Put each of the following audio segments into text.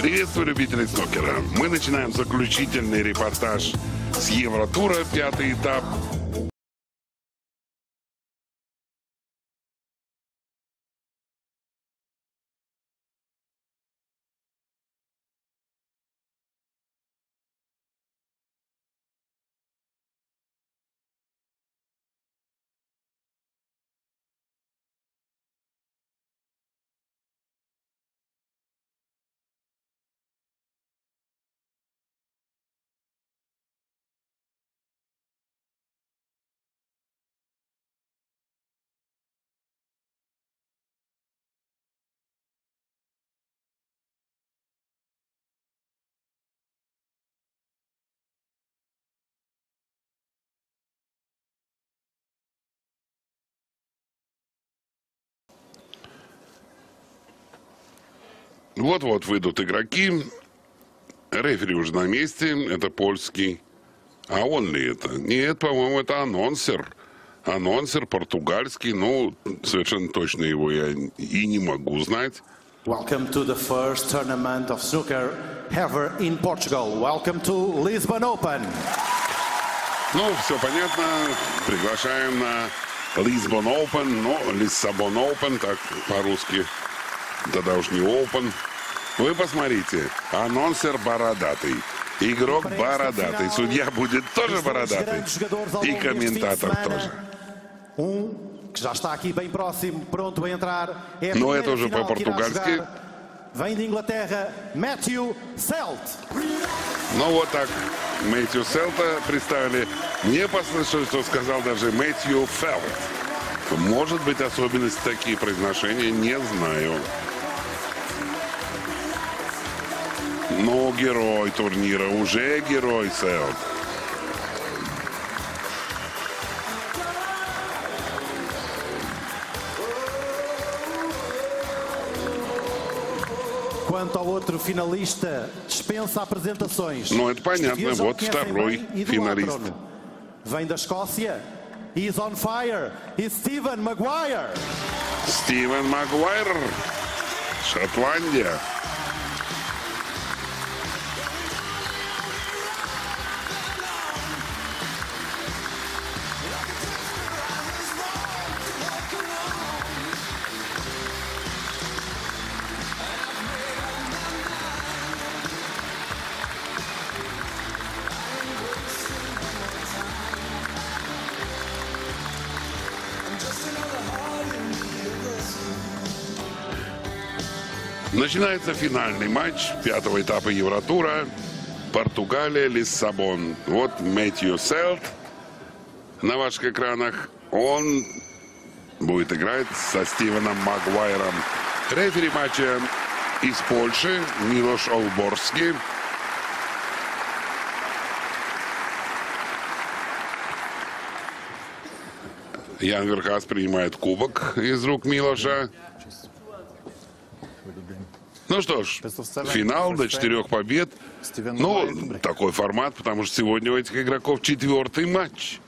Приветствую любителей снукера. Мы начинаем заключительный репортаж с Евротура, 5-й этап. Вот-вот выйдут игроки. Рефери уже на месте. Это польский. А он ли это? Нет, по-моему, это анонсер. Анонсер португальский. Ну, совершенно точно его я и не могу знать. Welcome to the first tournament of snooker ever in Portugal. Welcome to Lisbon Open. Ну, все понятно. Приглашаем на Lisbon Open. Ну, Lissabon Open, так по-русски. Тогда уж не Open. Вы посмотрите. Анонсер бородатый. Игрок бородатый. Судья будет тоже бородатый. И комментатор тоже. Que já está aqui bem próximo, pronto a entrar. É a Но это primeira уже final que irá по-португальски. jogar. Vem de Inglaterra, Matthew Selt. Ну вот так. Мэтью Селта представили. Мне послышалось, что сказал даже Мэтью Фелт. Может быть, особенности такие произношения, не знаю. Но герой турнира, уже герой Селт. Quanto ao outro finalista, dispensa apresentações. Ну, это понятно. Вот второй финалист. Vem da Escócia. He's on fire. He's Stephen Maguire. Стивен Магуайр, Шотландия. Начинается финальный матч 5-го этапа Евротура. Португалия, Лиссабон. Вот Мэтью Селт на ваших экранах. Он будет играть со Стивеном Магуайром. Рефери матча из Польши Милош Олборский. Ян Верхас принимает кубок из рук Милоша. Ну что ж, финал до 4 побед. Ну, такой формат, потому что сегодня у этих игроков 4-й матч.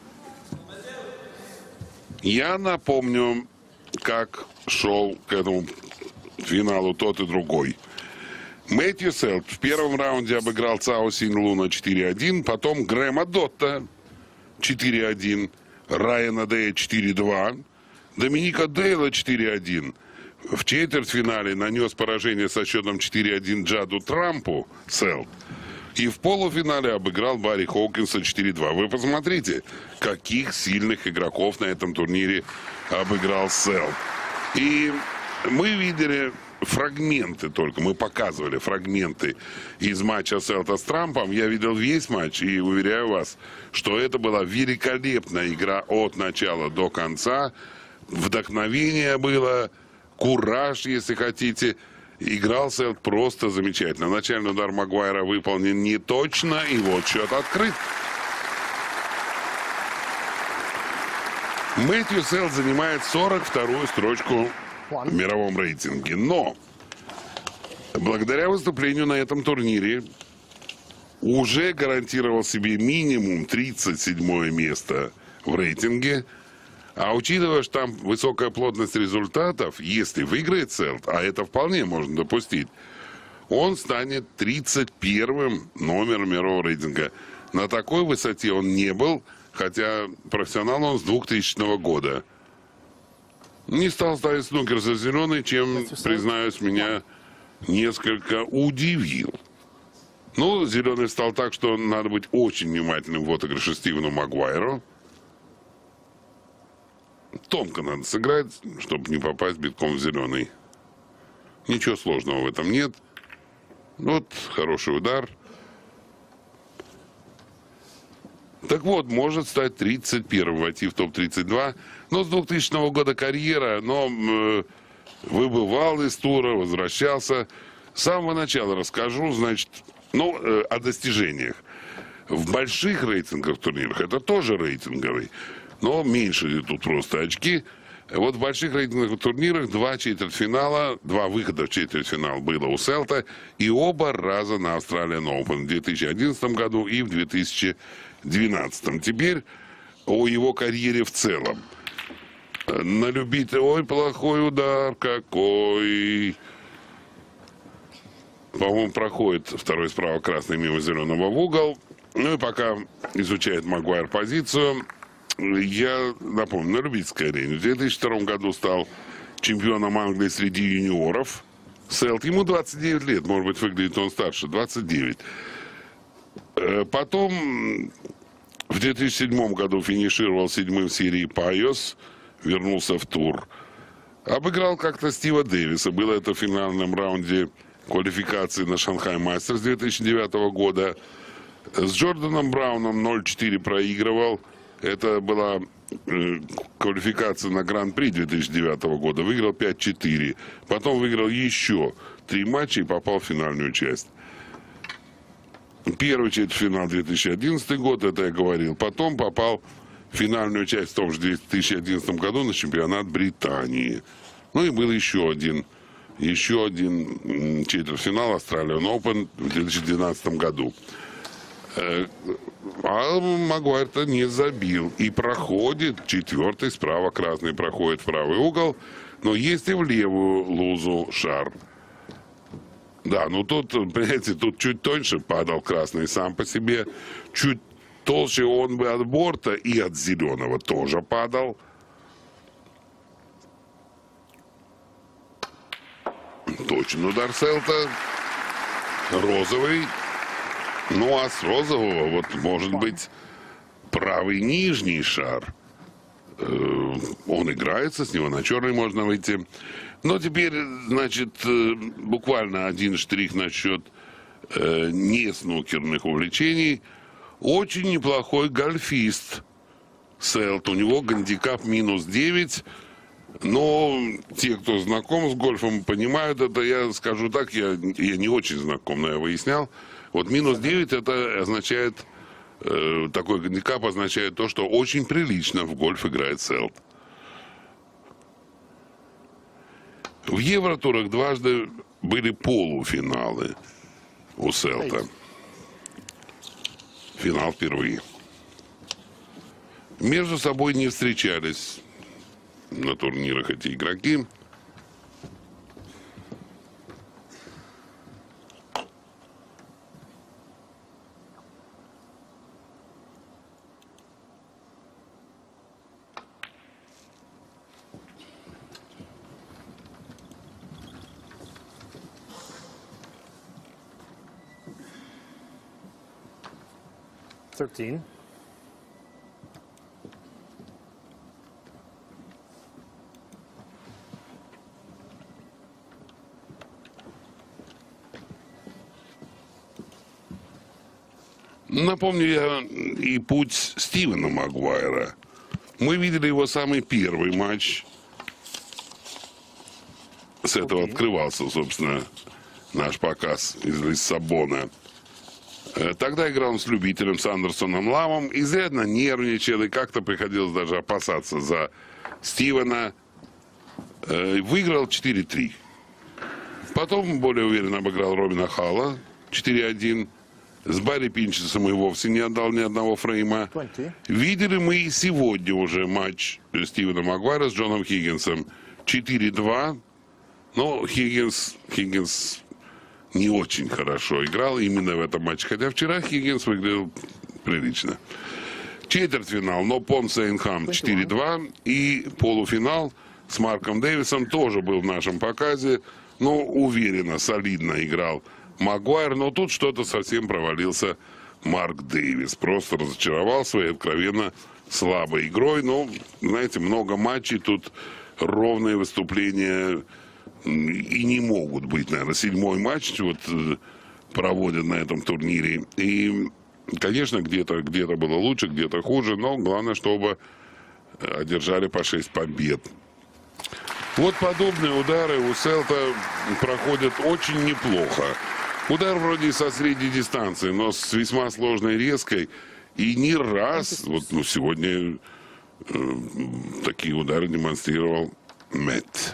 Я напомню, как шел к этому финалу тот и другой. Мэтью Селт в первом раунде обыграл Цао Синь Луна 4-1, потом Грэма Дотта 4-1, Райана Дэя 4-2, Доминика Дейла 4-1. В четвертьфинале нанес поражение со счетом 4-1 Джаду Трампу Селт. И в полуфинале обыграл Барри Хоукинса 4-2. Вы посмотрите, каких сильных игроков на этом турнире обыграл Селт. И мы видели фрагменты только. Мы показывали фрагменты из матча Селта с Трампом. Я видел весь матч и уверяю вас, что это была великолепная игра от начала до конца. Вдохновение было... Кураж, если хотите. Играл Селт просто замечательно. Начальный удар Магуайра выполнен не точно. И вот счет открыт. Мэтью Селт занимает 42-ю строчку в мировом рейтинге. Но благодаря выступлению на этом турнире уже гарантировал себе минимум 37-е место в рейтинге. А учитывая, что там высокая плотность результатов, если выиграет Селт, а это вполне можно допустить, он станет 31-м номером мирового рейтинга. На такой высоте он не был, хотя профессионал он с 2000 года. Не стал ставить снукер за зеленый, чем, признаюсь, меня несколько удивил. Ну, зеленый стал так, что надо быть очень внимательным в отыгрыше Стивену Магуайру. Тонко надо сыграть, чтобы не попасть битком в зеленый. Ничего сложного в этом нет. Вот, хороший удар. Так вот, может стать 31-м, войти в топ-32. Но с 2000 года карьера, но выбывал из тура, возвращался. С самого начала расскажу, значит, о достижениях. В больших рейтинговых турнирах, это тоже рейтинговый, но меньше тут просто очки. Вот в больших рейтинговых турнирах 2 четвертьфинала, 2 выхода в четвертьфинал было у Селта, и оба раза на Australian Open в 2011 году и в 2012. Теперь о его карьере в целом. На любителя, ой, плохой удар какой. По-моему, проходит второй справа красный мимо зеленого в угол. Ну и пока изучает Магуайр позицию, я напомню, на любительской арене в 2002 году стал чемпионом Англии среди юниоров. Селт, ему 29 лет, может быть, выглядит он старше, 29. Потом в 2007 году финишировал 7-м в серии Пайос, вернулся в тур. Обыграл как-то Стива Дэвиса, было это в финальном раунде квалификации на Шанхай Мастерс 2009 года. С Джорданом Брауном 0-4 проигрывал. Это была квалификация на Гран-при 2009 года. Выиграл 5-4. Потом выиграл еще 3 матча и попал в финальную часть. Первый четвертьфинал 2011 год, это я говорил. Потом попал в финальную часть в том же 2011 году на чемпионат Британии. Ну и был еще один четвертьфинал Australian Open в 2012 году. А Магуайр-то не забил. И проходит 4-й, справа красный проходит в правый угол. Но есть и в левую лузу шар. Да, ну тут, понимаете, тут чуть тоньше падал красный сам по себе. Чуть толще он бы от борта и от зеленого тоже падал. Точен удар Селта. Розовый. Ну, а с розового, вот, может быть, правый нижний шар. Он играется, с него на черный можно выйти. Но теперь, значит, буквально один штрих насчет не снукерных увлечений. Очень неплохой гольфист Селт. У него гандикап -9. Но те, кто знаком с гольфом, понимают это. Я скажу так, я не очень знаком, но я выяснял. Вот -9 это означает, такой гандикап означает то, что очень прилично в гольф играет Селт. В Евротурах дважды были полуфиналы у Селта. Финал впервые. Между собой не встречались на турнирах эти игроки. Напомню я и путь Стивена Магуайра. Мы видели его самый первый матч. С этого открывался, собственно, наш показ из Лиссабона. Тогда играл он с любителем, с Андерсоном Ламом. Изрядно нервничал, и как-то приходилось даже опасаться за Стивена. Выиграл 4-3. Потом более уверенно обыграл Робина Халла 4-1. С Барри Пинчесом и вовсе не отдал ни одного фрейма. Видели мы и сегодня уже матч Стивена Магуайра с Джоном Хиггинсом. 4-2. Но Хиггинс не очень хорошо играл именно в этом матче. Хотя вчера Хиггинс выглядел прилично. Четвертьфинал Нопон Сейнхам 4-2. И полуфинал с Марком Дэвисом тоже был в нашем показе. Но уверенно, солидно играл Магуайр. Но тут что-то совсем провалился Марк Дэвис. Просто разочаровал своей откровенно слабой игрой. Но, знаете, много матчей. Тут ровные выступления и не могут быть, наверное. 7-й матч вот проводят на этом турнире. И, конечно, где-то было лучше, где-то хуже. Но главное, чтобы одержали по 6 побед. Вот подобные удары у Селта проходят очень неплохо. Удар вроде со средней дистанции, но с весьма сложной резкой. И не раз, вот сегодня такие удары демонстрировал Мэтт.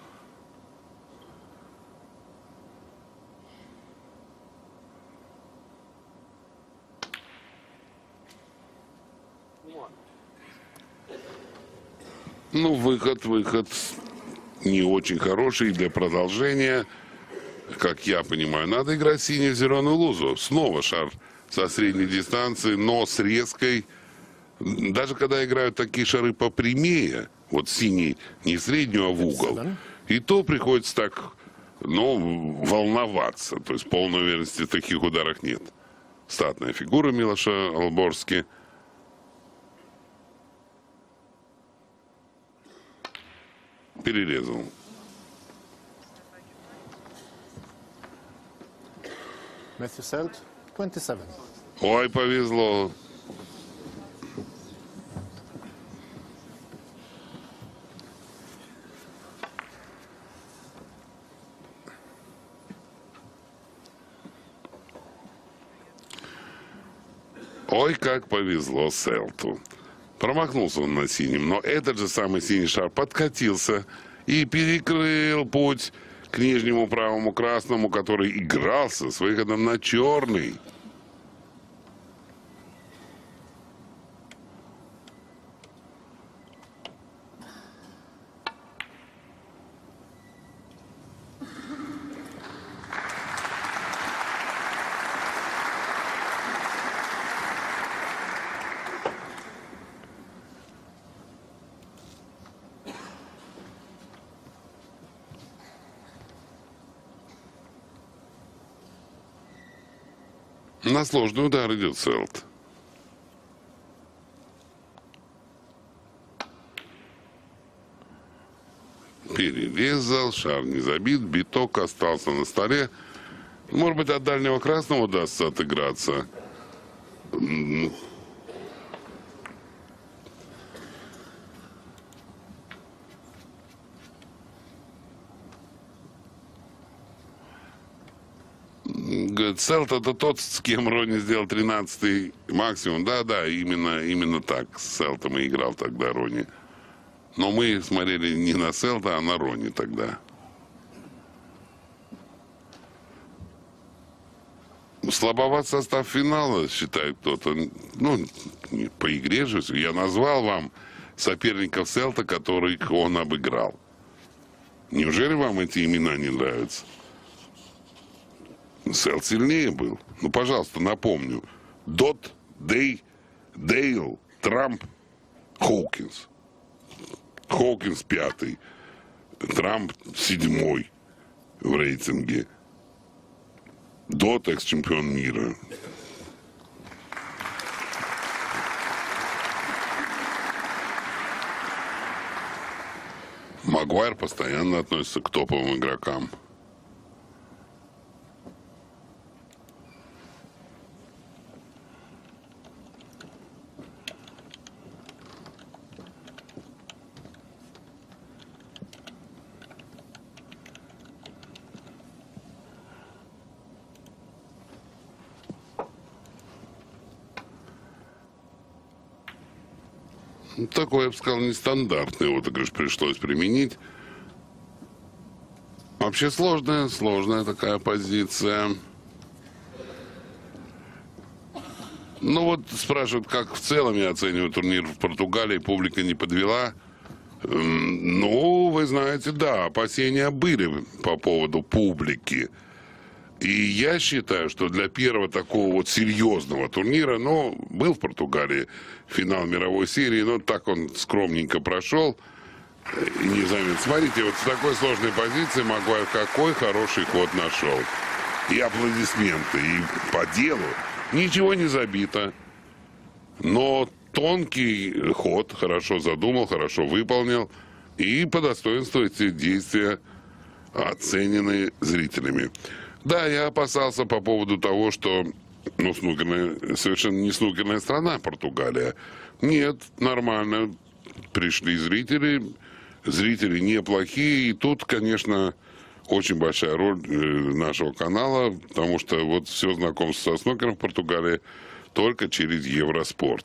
Ну, выход не очень хороший для продолжения. Как я понимаю, надо играть синий в зеленую лузу. Снова шар со средней дистанции, но с резкой. Даже когда играют такие шары попрямее, вот синий не в среднюю, а в угол, и то приходится так, ну, волноваться. То есть полной уверенности в таких ударах нет. Статная фигура Милоша Алборски. Перерезал. Matthew Selt, 27. Ой, повезло. Ой, как повезло Селту. Промахнулся он на синем, но этот же самый синий шар подкатился и перекрыл путь к нижнему правому красному, который игрался с выходом на черный. На сложный удар идет Селт. Перерезал, шар не забит, биток остался на столе. Может быть, от дальнего красного удастся отыграться. Селт это тот, с кем Ронни сделал 13-й максимум. Да, именно так с Селтом и играл тогда Ронни. Но мы смотрели не на Селта, а на Ронни тогда. Слабоват состав финала, считает кто-то. Ну, по игре же. Я назвал вам соперников Селта, которых он обыграл. Неужели вам эти имена не нравятся? Селт сильнее был. Ну, пожалуйста, напомню. Дот, Дей, Дейл, Трамп, Хоукинс. Хоукинс 5-й. Трамп 7-й в рейтинге. Дот экс-чемпион мира. Магуайр постоянно относится к топовым игрокам. Такой, я бы сказал, нестандартный отыгрыш пришлось применить. Вообще сложная такая позиция. Ну вот спрашивают, как в целом я оцениваю турнир в Португалии. Публика не подвела. Ну, вы знаете, да, опасения были по поводу публики. И я считаю, что для первого такого вот серьезного турнира, ну, был в Португалии финал мировой серии, но так он скромненько прошел. И не заметил. Смотрите, вот в такой сложной позиции Магуайр какой хороший ход нашел. И аплодисменты, и по делу. Ничего не забито. Но тонкий ход, хорошо задумал, хорошо выполнил. И по достоинству эти действия оценены зрителями. Да, я опасался по поводу того, что совершенно не снукерная страна Португалия. Нет, нормально. Пришли зрители неплохие. И тут, конечно, очень большая роль нашего канала, потому что вот все знакомство со снукером в Португалии только через Евроспорт.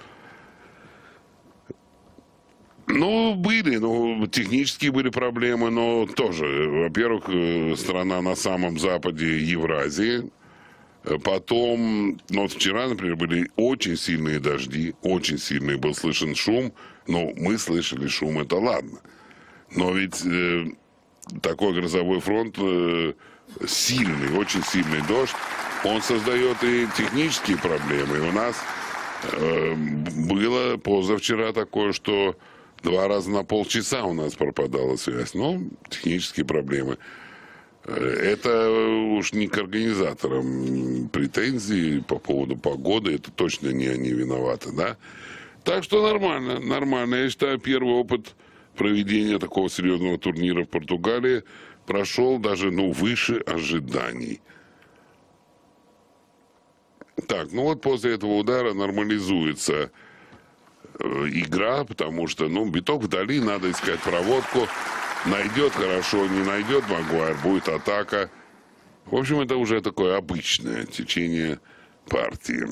Технические были проблемы, но тоже, во-первых, страна на самом западе Евразии. Потом, вчера, например, были очень сильные дожди, очень сильный был слышен шум. Мы слышали шум, это ладно. Но ведь такой грозовой фронт, сильный, очень сильный дождь, он создает и технические проблемы. И у нас было позавчера такое, что 2 раза на полчаса у нас пропадала связь. Технические проблемы. Это уж не к организаторам претензии по поводу погоды. Это точно не они виноваты, да? Так что нормально, нормально. Я считаю, первый опыт проведения такого серьезного турнира в Португалии прошел даже, выше ожиданий. Так, после этого удара нормализуется игра, потому что, биток вдали, надо искать проводку. Найдет хорошо, не найдет Магуайр, будет атака. В общем, это уже такое обычное течение партии.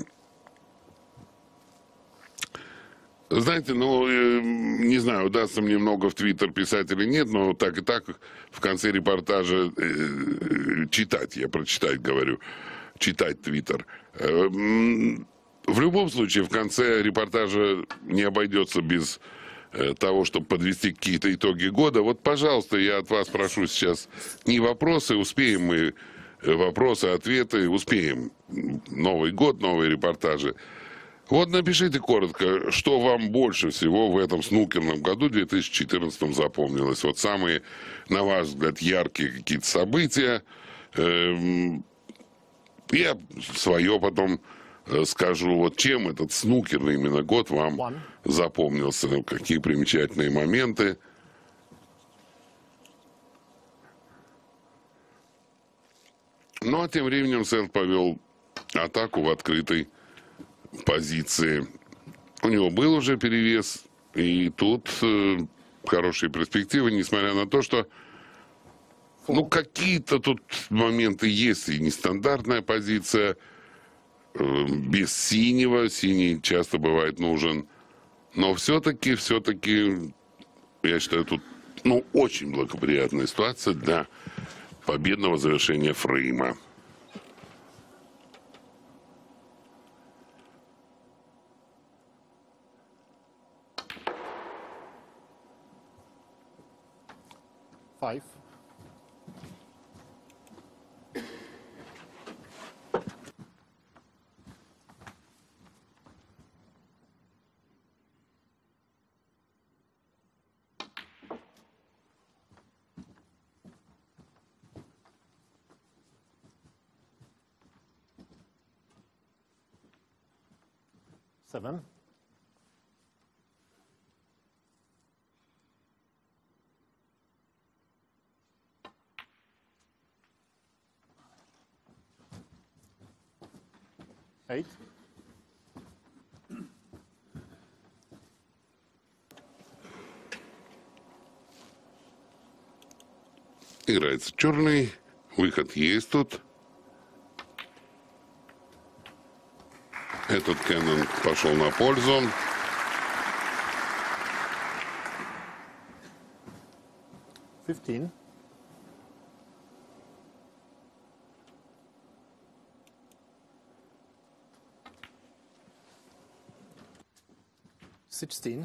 Знаете, не знаю, удастся мне много в Твиттер писать или нет, но так и так в конце репортажа читать, я прочитать говорю, читать Твиттер. В любом случае, в конце репортажа не обойдется без того, чтобы подвести какие-то итоги года. Вот, пожалуйста, я от вас прошу сейчас не вопросы, успеем мы вопросы, ответы, успеем. Новый год, новые репортажи. Вот напишите коротко, что вам больше всего в этом снукерном году, 2014, запомнилось. Вот самые, на ваш взгляд, яркие какие-то события. Я свое потом скажу, вот чем этот снукерный именно год вам запомнился, какие примечательные моменты. А тем временем Сент повел атаку в открытой позиции. У него был уже перевес, и тут хорошие перспективы, несмотря на то, что какие-то тут моменты есть, и нестандартная позиция, без синего, синий часто бывает нужен, но все-таки, я считаю, тут, очень благоприятная ситуация для победного завершения фрейма. Five. Seven. Eight. Играется черный, выход есть тут. Этот Кэннон пошел на пользу. Fifteen. Sixteen.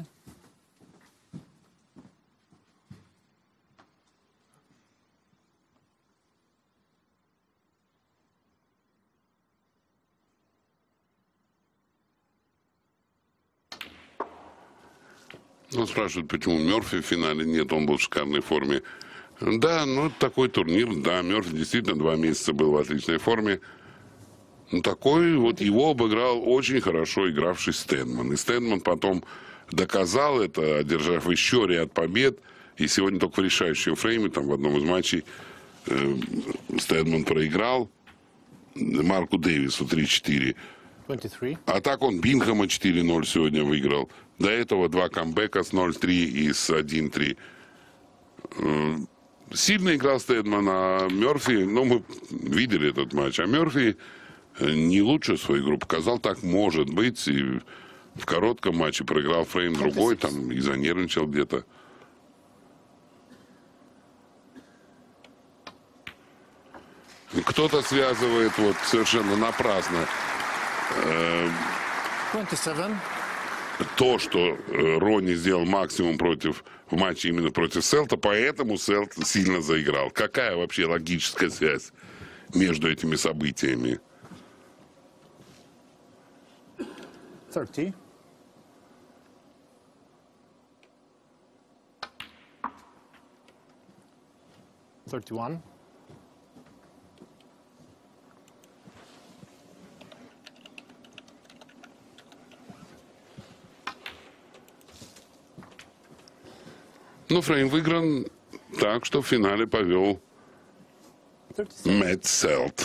Ну, спрашивают, почему Мерфи в финале нет, он был в шикарной форме. Да, ну, такой турнир, да, Мерфи действительно 2 месяца был в отличной форме. Ну, такой вот его обыграл очень хорошо игравший Стедман. И Стедман потом доказал это, одержав еще ряд побед. И сегодня только в решающем фрейме, там в одном из матчей, Стедман проиграл Марку Дэвису 3-4. 23. А так он Бингхэма 4-0 сегодня выиграл. До этого 2 камбэка с 0-3 и с 1-3. Сильно играл Стедман, а Мерфи, ну, мы видели этот матч, а Мерфи не лучшую свою игру показал, так может быть. И в коротком матче проиграл фрейм другой, там и занервничал где-то. Кто-то связывает вот совершенно напрасно 27. то, что Ронни сделал максимум в матче именно против Селта, поэтому Селт сильно заиграл. Какая вообще логическая связь между этими событиями? 30. $31. Ну, фрейм выигран так, что в финале повел 37. Мэтт Селт.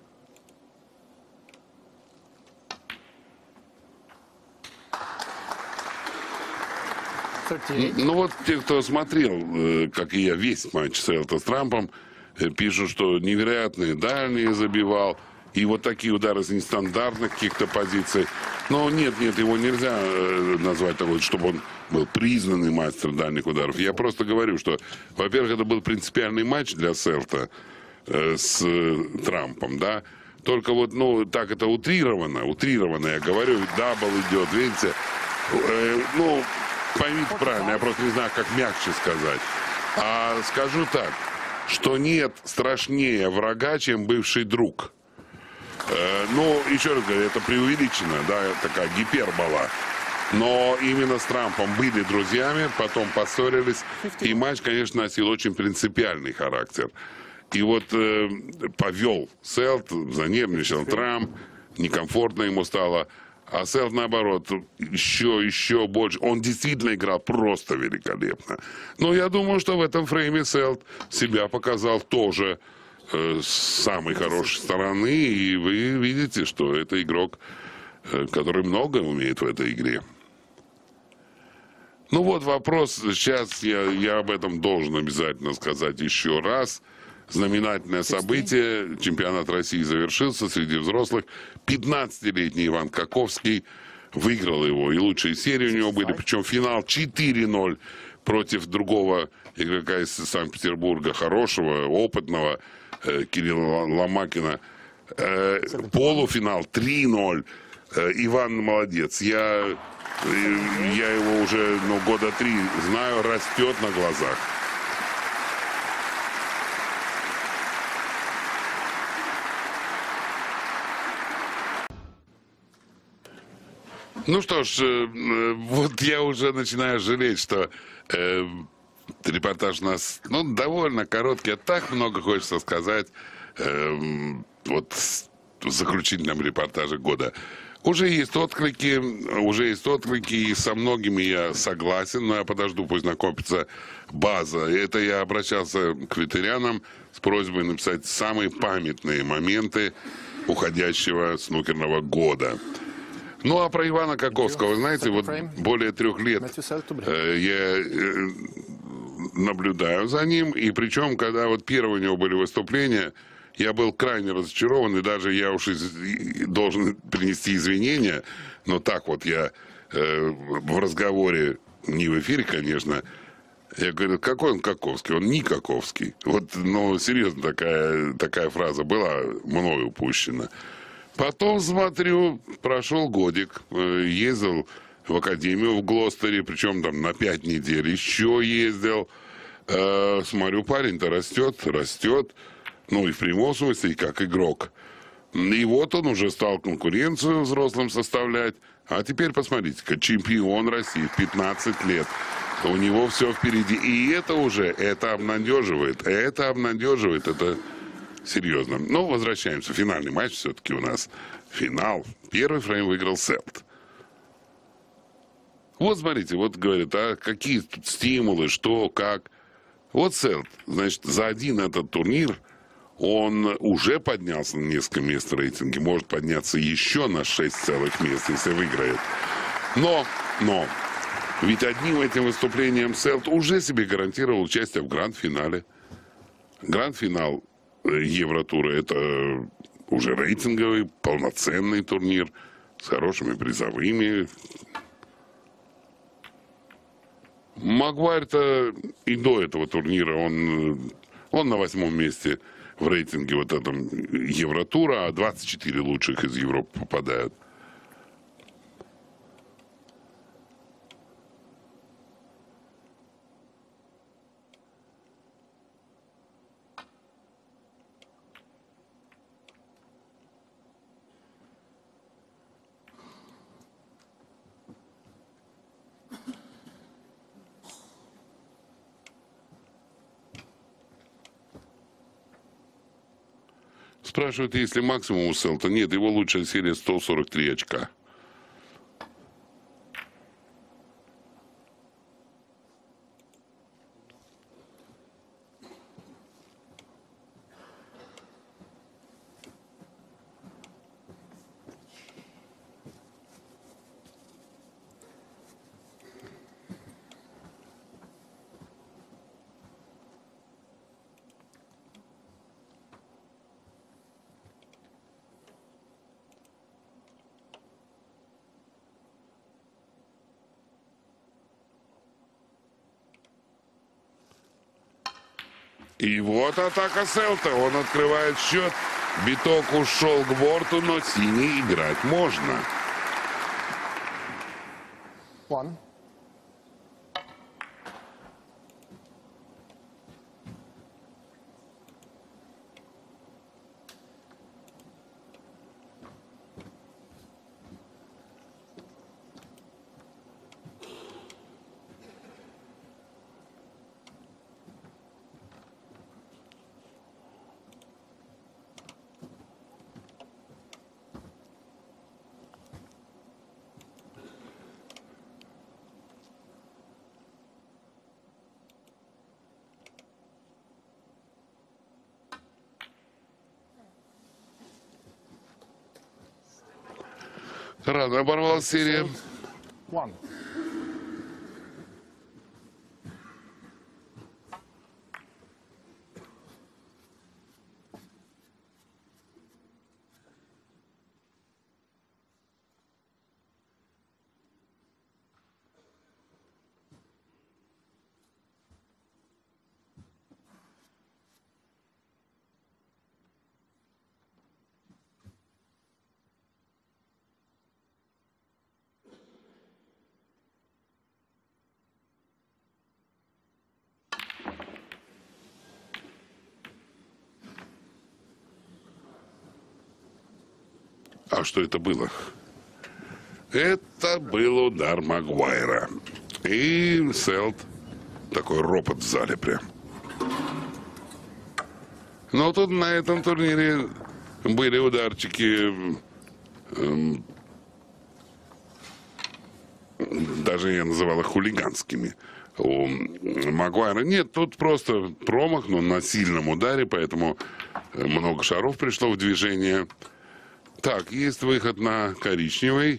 Ну вот те, кто смотрел, как и я, весь матч Селта с Трампом, пишут, что невероятные дальние забивал. И вот такие удары с нестандартных каких-то позиций. Но нет, его нельзя назвать такой, чтобы он был признанный мастер дальних ударов. Я просто говорю, что, во-первых, это был принципиальный матч для Селта с Трампом, да. Только вот, ну, так это утрированно, я говорю, дабл идет, видите. Ну, поймите правильно, я просто не знаю, как мягче сказать. А скажу так, что нет страшнее врага, чем бывший друг. Ну, еще раз говорю, это преувеличено, да, такая гипербола. Но именно с Трампом были друзьями, потом поссорились. И матч, конечно, носил очень принципиальный характер. И вот повел Селт, занервничал Трамп, некомфортно ему стало. А Селт, наоборот, еще больше. Он действительно играл просто великолепно. Но я думаю, что в этом фрейме Селт себя показал тоже с самой хорошей стороны. И вы видите, что это игрок, который много умеет в этой игре. Ну вот вопрос. Сейчас я об этом должен обязательно сказать еще раз. Знаменательное событие. Чемпионат России завершился среди взрослых. 15-летний Иван Каковский выиграл его. И лучшие серии у него были. Причем финал 4-0 против другого игрока из Санкт-Петербурга. Хорошего, опытного Кирилла Ломакина. Полуфинал 3-0. Иван молодец. Я его уже года 3 знаю. Растет на глазах. Ну что ж, вот я уже начинаю жалеть, что репортаж у нас довольно короткий, а так много хочется сказать вот в заключительном репортаже года. Уже есть отклики, и со многими я согласен, но я подожду, пусть накопится база. Это я обращался к ветеранам с просьбой написать самые памятные моменты уходящего снукерного года. Ну, а про Ивана Каковского, вы знаете, вот более 3 лет я наблюдаю за ним, и причем, когда вот первые у него были выступления, я был крайне разочарован, и даже я уж должен принести извинения, но так вот я в разговоре, не в эфире, конечно, я говорю, какой он Каковский? Он не Каковский. Вот, ну, серьезно, такая фраза была мною упущена. Потом, смотрю, прошел годик, ездил в академию в Глостере, причем там на 5 недель еще ездил. Смотрю, парень-то растет, ну и в прямом смысле, и как игрок. И вот он уже стал конкуренцию взрослым составлять. А теперь посмотрите-ка, чемпион России в 15 лет. У него все впереди. И это обнадеживает. Это серьезно. Но возвращаемся. Финальный матч все-таки у нас. Финал. Первый фрейм выиграл Селт. Вот смотрите, вот говорят, а какие тут стимулы, что, как. Вот Селт, значит, за один этот турнир он уже поднялся на несколько мест в рейтинге, может подняться еще на 6 целых мест, если выиграет. Но, ведь одним этим выступлением Селт уже себе гарантировал участие в гранд-финале. Гранд-финал Евротура – это уже рейтинговый, полноценный турнир с хорошими призовыми. Магуайр-то и до этого турнира, он на 8-м месте в рейтинге вот этом Евротура, а 24 лучших из Европы попадают. Спрашивают, есть ли максимум у Селта. Нет, его лучшая серия 143 очка. И вот атака Селта. Он открывает счет. Биток ушел к борту, но синий играть можно. 1. Рано оборвалась серия. 1. А что это было? Это был удар Магуайра. И Селт. Такой ропот в зале прям. Но тут на этом турнире были ударчики, даже я называл их хулиганскими, у Магуайра. Нет, тут просто промах, но на сильном ударе, поэтому много шаров пришло в движение. Так, есть выход на коричневый.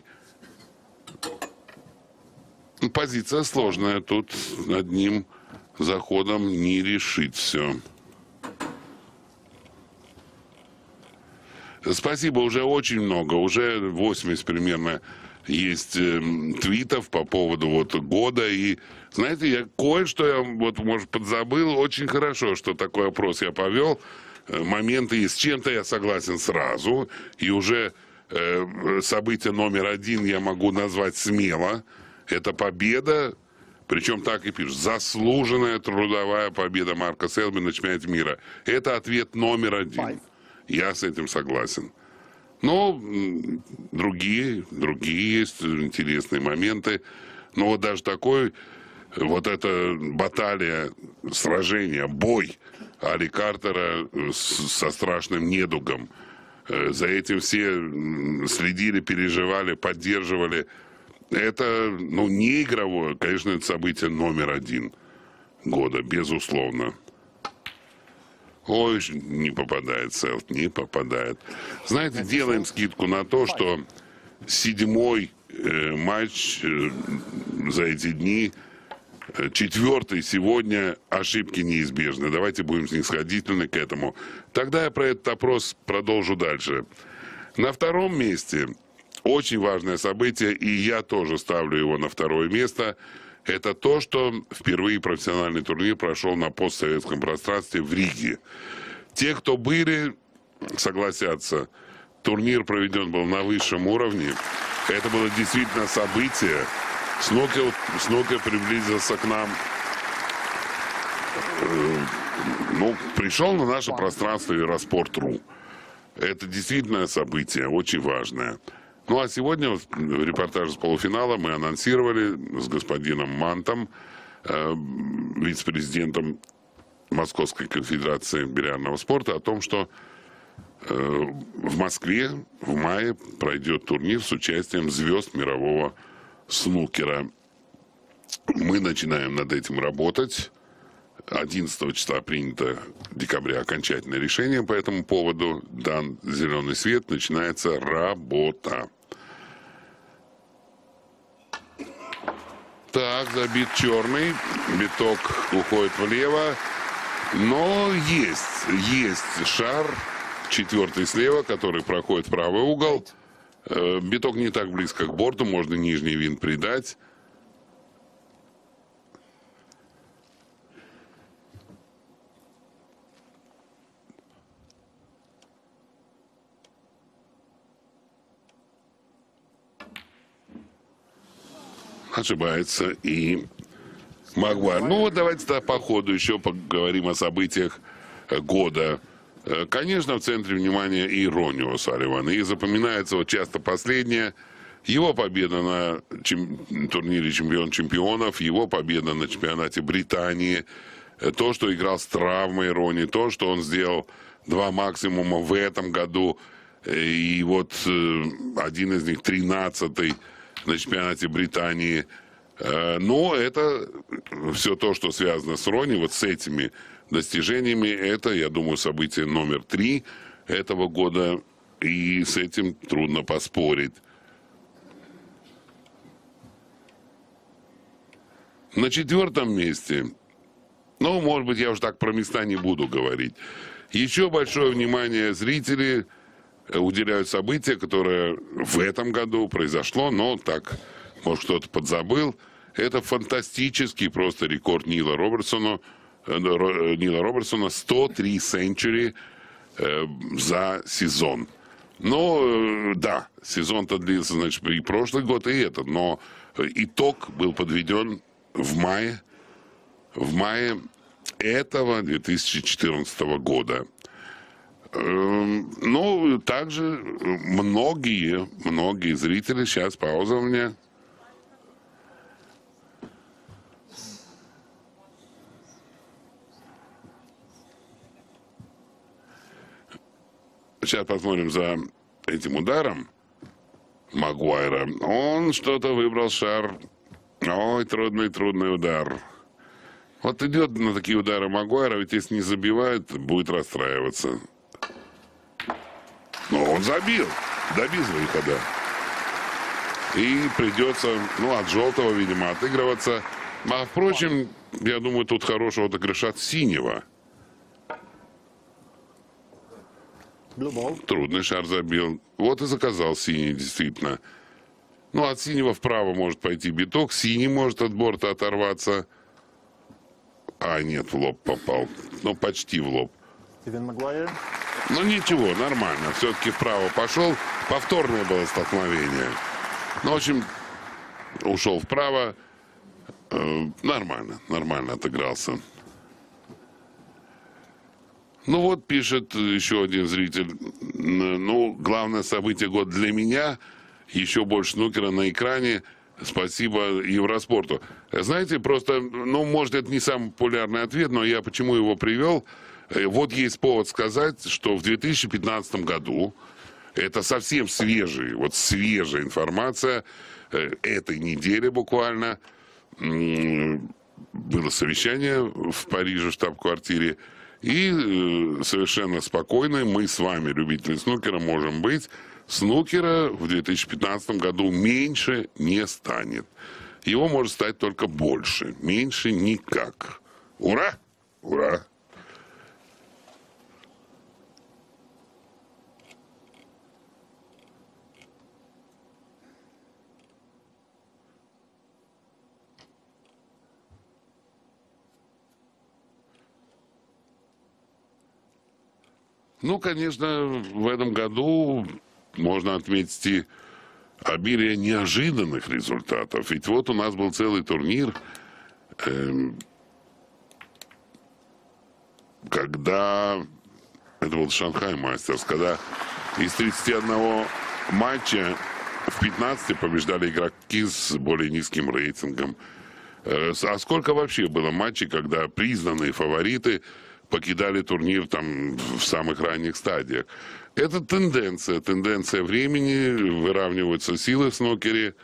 Позиция сложная. Тут одним заходом не решить все. Спасибо, уже очень много. Уже 80 примерно есть твитов по поводу вот года. И, знаете, я кое-что я вот, может, подзабыл. Очень хорошо, что такой опрос я повел. Моменты есть. С чем-то я согласен сразу. И уже событие номер 1 я могу назвать смело. Это победа. Причем так и пишут. Заслуженная трудовая победа Марка Селби на чемпионате мира. Это ответ номер 1. Я с этим согласен. Но другие есть интересные моменты. Но вот даже такой, вот эта баталия, сражение, бой Али Картера со страшным недугом. За этим все следили, переживали, поддерживали. Это, ну, не игровое, конечно, это событие номер 1 года, безусловно. Ой, не попадает Селт, не попадает. Знаете, делаем скидку на то, что 7-й матч за эти дни, 4-й сегодня, ошибки неизбежны. Давайте будем снисходительны к этому. Тогда я про этот опрос продолжу дальше. На 2-м месте очень важное событие, и я тоже ставлю его на 2-е место. Это то, что впервые профессиональный турнир прошел на постсоветском пространстве в Риге. Те, кто были, согласятся, турнир проведен был на высшем уровне. Это было действительно событие. Снукер приблизился к нам. Ну, пришел на наше пространство Eurosport.ru. Это действительно событие, очень важное. Ну, а сегодня в репортаже с полуфинала мы анонсировали с господином Мантом, вице-президентом Московской конфедерации бильярдного спорта, о том, что в Москве в мае пройдет турнир с участием звезд мирового снукера. Мы начинаем над этим работать. 11 числа принято декабря окончательное решение по этому поводу. Дан зеленый свет, начинается работа. Так, забит черный. Биток уходит влево. Но есть шар. 4-й слева, который проходит в правый угол. Биток не так близко к борту. Можно нижний винт придать. Ошибается и Магуайр. Ну вот давайте тогда по ходу еще поговорим о событиях года. Конечно, в центре внимания и Ронни О'Салливан. И запоминается вот часто последнее. Его победа на турнире «Чемпион чемпионов», его победа на чемпионате Британии, то, что играл с травмой Ронни, то, что он сделал 2 максимума в этом году, и вот один из них 13-й на чемпионате Британии. Но это все то, что связано с Ронни, вот с этими достижениями, это, я думаю, событие номер 3 этого года, и с этим трудно поспорить. На 4-м месте, ну, может быть, я уже так про места не буду говорить, еще большое внимание зрители уделяют событию, которое в этом году произошло, но так, может, кто-то подзабыл. Это фантастический просто рекорд Нила Робертсона, 103 сенчури за сезон. Но, да, сезон-то длился, значит, и прошлый год, и этот, но итог был подведен в мае этого 2014 года. Ну, также многие зрители, сейчас пауза у меня. Сейчас посмотрим за этим ударом Магуайра. Он что-то выбрал шар. Ой, трудный удар. Вот идет на такие удары Магуайра, ведь если не забивает, будет расстраиваться. Но он забил, добился выхода. И придется, ну, от желтого, видимо, отыгрываться. А, впрочем, я думаю, тут хорошего отыгрыша от синего. Трудный шар забил. Вот и заказал синий, действительно. Ну, от синего вправо может пойти биток. Синий может от борта оторваться. А, нет, в лоб попал. Ну, почти в лоб. Ну, ничего, нормально. Все-таки вправо пошел. Повторное было столкновение. Ну, в общем, ушел вправо. Нормально отыгрался. Ну вот, пишет еще один зритель, ну, главное событие года для меня, еще больше снукера на экране, спасибо Евроспорту. Знаете, просто, ну, может, это не самый популярный ответ, но я почему его привел? Вот есть повод сказать, что в 2015 году, это совсем свежая информация, этой недели буквально, было совещание в Париже, в штаб-квартире, и совершенно спокойно мы с вами, любители снукера, можем быть. Снукера в 2015 году меньше не станет. Его может стать только больше. Меньше никак. Ура! Ура! Ну, конечно, в этом году можно отметить и обилие неожиданных результатов. Ведь вот у нас был целый турнир, когда, это был Шанхай Мастерс, когда из 31 матча в 15 побеждали игроки с более низким рейтингом. А сколько вообще было матчей, когда признанные фавориты покидали турнир там в самых ранних стадиях? Это тенденция времени, выравниваются силы в снукере.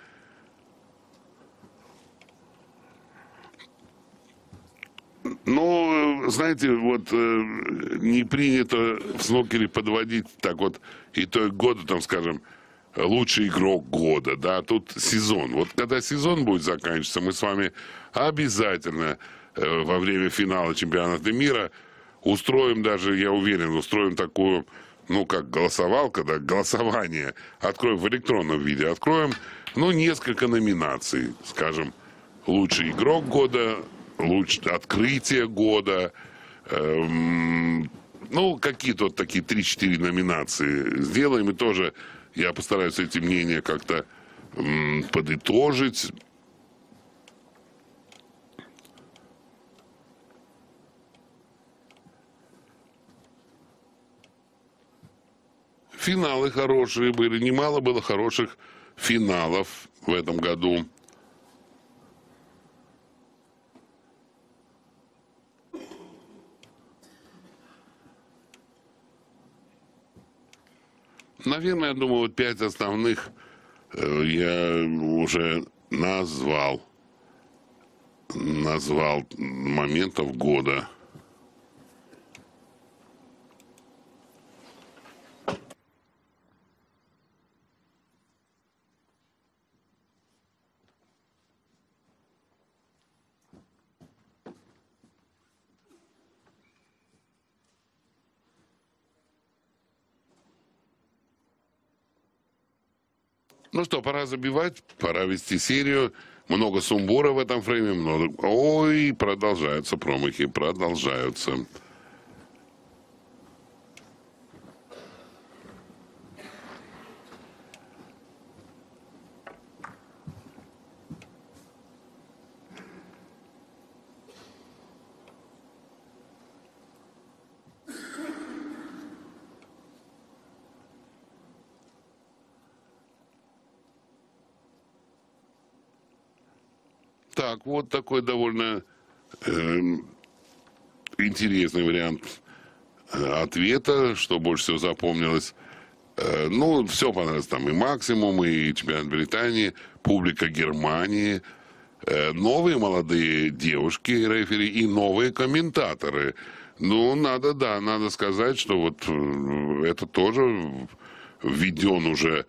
Но, знаете, вот не принято в снукере подводить так вот итог года, там, скажем, лучший игрок года, да, тут сезон. Вот когда сезон будет заканчиваться, мы с вами обязательно во время финала чемпионата мира устроим даже, я уверен, устроим такую, ну, как голосовалка, да, голосование. Откроем в электронном виде, откроем, ну, несколько номинаций, скажем, лучший игрок года, лучшее открытие года, ну, какие-то вот такие 3-4 номинации сделаем, и тоже я постараюсь эти мнения как-то подытожить. Финалы хорошие были, немало было хороших финалов в этом году. Наверное, я думаю, вот 5 основных я уже назвал моментов года. Ну что, пора забивать, пора вести серию. Много сумбура в этом фрейме, много... Ой, продолжаются промахи, продолжаются. Так, вот такой довольно интересный вариант ответа, что больше всего запомнилось. Ну, все понравилось, там и максимум, и чемпионат Британии, публика Германии, новые молодые девушки, рефери, и новые комментаторы. Ну, надо сказать, что вот это тоже введен уже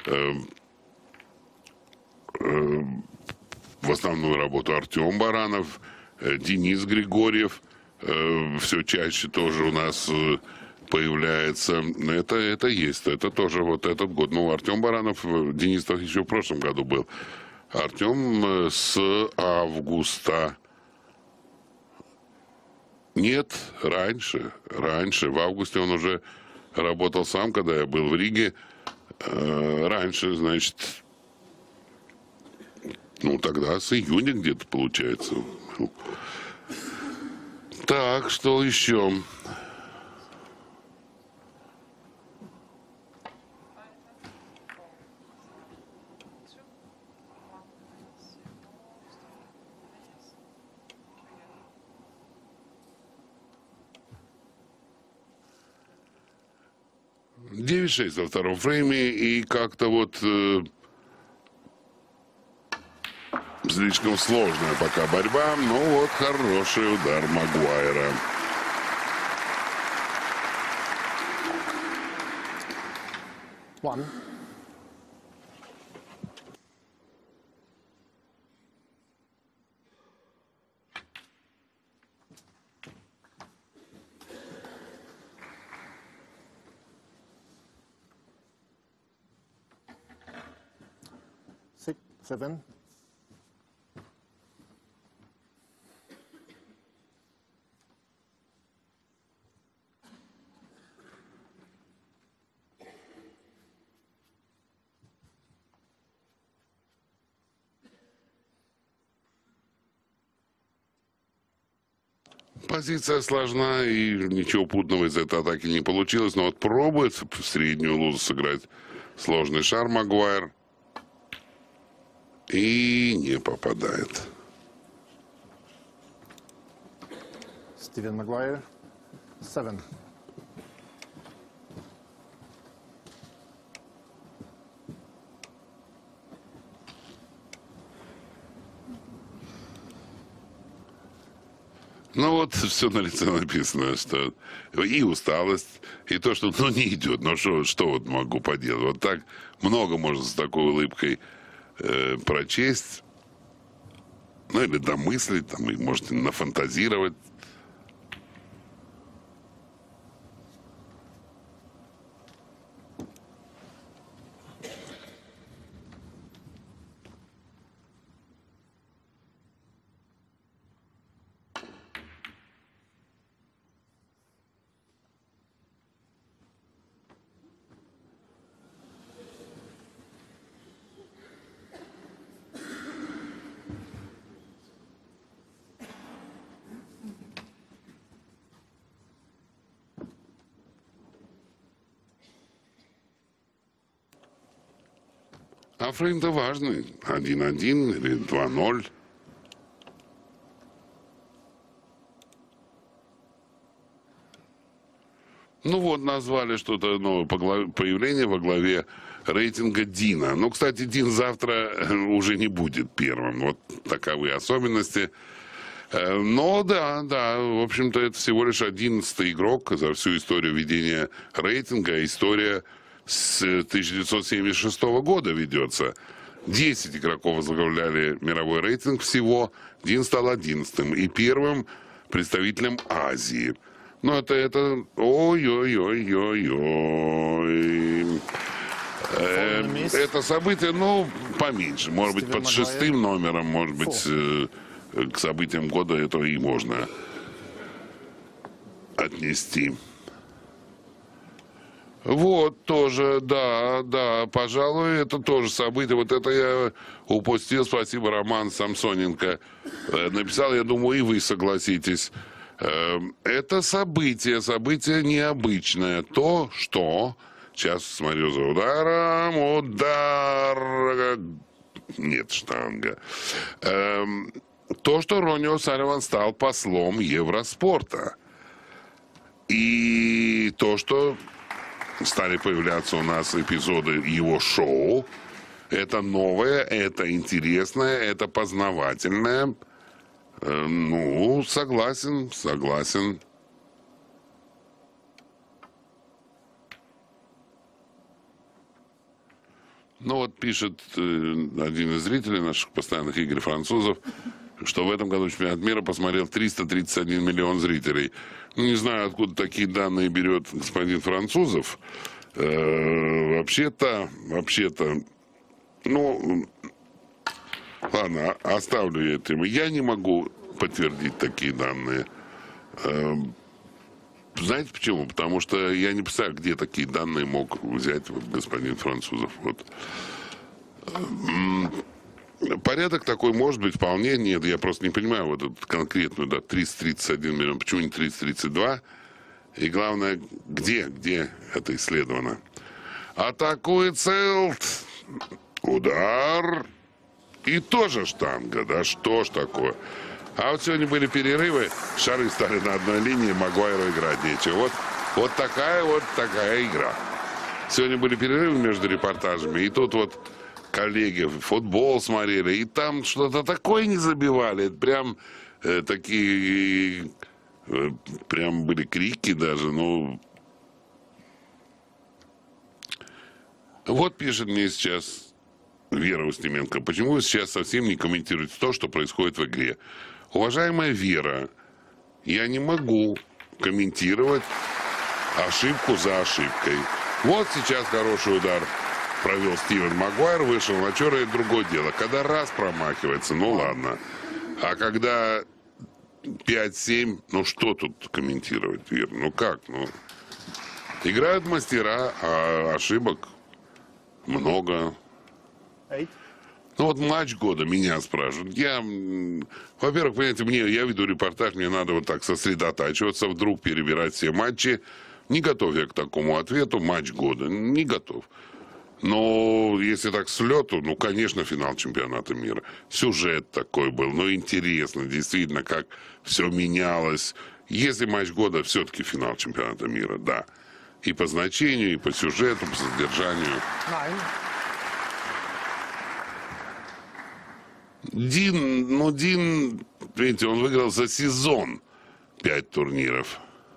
в основную работу Артем Баранов, Денис Григорьев, все чаще тоже у нас появляется. Это есть, это тоже вот этот год. Ну, Артем Баранов, Денис еще в прошлом году был. Артем с августа. Нет, раньше. В августе он уже работал сам, когда я был в Риге. Раньше, значит, ну, тогда с июня где-то получается. Так, что еще? 9-6 во втором фрейме, и как-то вот слишком сложная пока борьба, но вот хороший удар Магуайра. One. Six, 7. Позиция сложна, и ничего путного из этой атаки не получилось. Но вот пробует в среднюю лузу сыграть сложный шар Магуайр. И не попадает. Stephen Maguire. 7. Ну вот все на лице написано, что и усталость, и то, что ну не идет. Ну что вот могу поделать? Вот так много можно с такой улыбкой прочесть, ну или домыслить, там, и можете нафантазировать. А фрейм-то важный. 1-1 или 2-0. Ну вот, назвали что-то новое появление во главе рейтинга Дина. Ну, кстати, Дин завтра уже не будет первым. Вот таковы особенности. Но да, в общем-то, это всего лишь 11-й игрок за всю историю ведения рейтинга. История с 1976 года ведется. 10 игроков возглавляли мировой рейтинг всего. Дин стал 11-м и первым представителем Азии. Ну, это ой-ой-ой-ой-ой. Это событие, ну, поменьше. Может быть, под 6-м номером, может быть, к событиям года это и можно отнести. Вот тоже, да, пожалуй, это тоже событие. Вот это я упустил. Спасибо, Роман Самсоненко написал. Я думаю, и вы согласитесь. Это событие необычное. То, что... Сейчас смотрю за ударом. Удар... Нет, штанга. То, что Ронни О'Салливан стал послом Евроспорта. И то, что стали появляться у нас эпизоды его шоу. Это новое, это интересное, это познавательное. Ну, согласен. Ну вот пишет один из зрителей наших постоянных, Игорь Французов, что в этом году чемпионат мира посмотрел 331 миллион зрителей. Не знаю, откуда такие данные берет господин Французов. Вообще-то, ну, ладно, оставлю я это. Я не могу подтвердить такие данные. Знаете почему? Потому что я не представляю, где такие данные мог взять вот господин Французов. Вот. Порядок такой может быть вполне. Нет, я просто не понимаю вот эту конкретную, да, 331 миллион. Почему не 332? И главное, где это исследовано? Атакует Селт. Удар. И тоже штанга. Да что ж такое? А вот сегодня были перерывы. Шары стали на одной линии. Магуайру играть нечего. Вот такая игра. сегодня были перерывы между репортажами, и тут вот коллеги футбол смотрели, и там что-то такое не забивали. Это прям такие, прям были крики даже, ну... Вот пишет мне сейчас Вера Устименко. Почему вы сейчас совсем не комментируете то, что происходит в игре? Уважаемая Вера, я не могу комментировать ошибку за ошибкой. Вот сейчас хороший удар провел Стивен Магуайр, вышел на черт, это другое дело. Когда раз промахивается, ну ладно. А когда 5-7, ну что тут комментировать, Вер? Ну как? Ну, играют мастера, а ошибок много. 8. Ну вот матч года меня спрашивают. Я, во-первых, понимаете, я веду репортаж, мне надо вот так сосредотачиваться, вдруг перебирать все матчи. Не готов я к такому ответу, матч года, не готов. Но если так с лету, ну, конечно, финал чемпионата мира. Сюжет такой был, ну, интересно, действительно, как все менялось. Если матч года, все-таки финал чемпионата мира, да. И по значению, и по сюжету, по содержанию. 9. Дин, видите, он выиграл за сезон 5 турниров.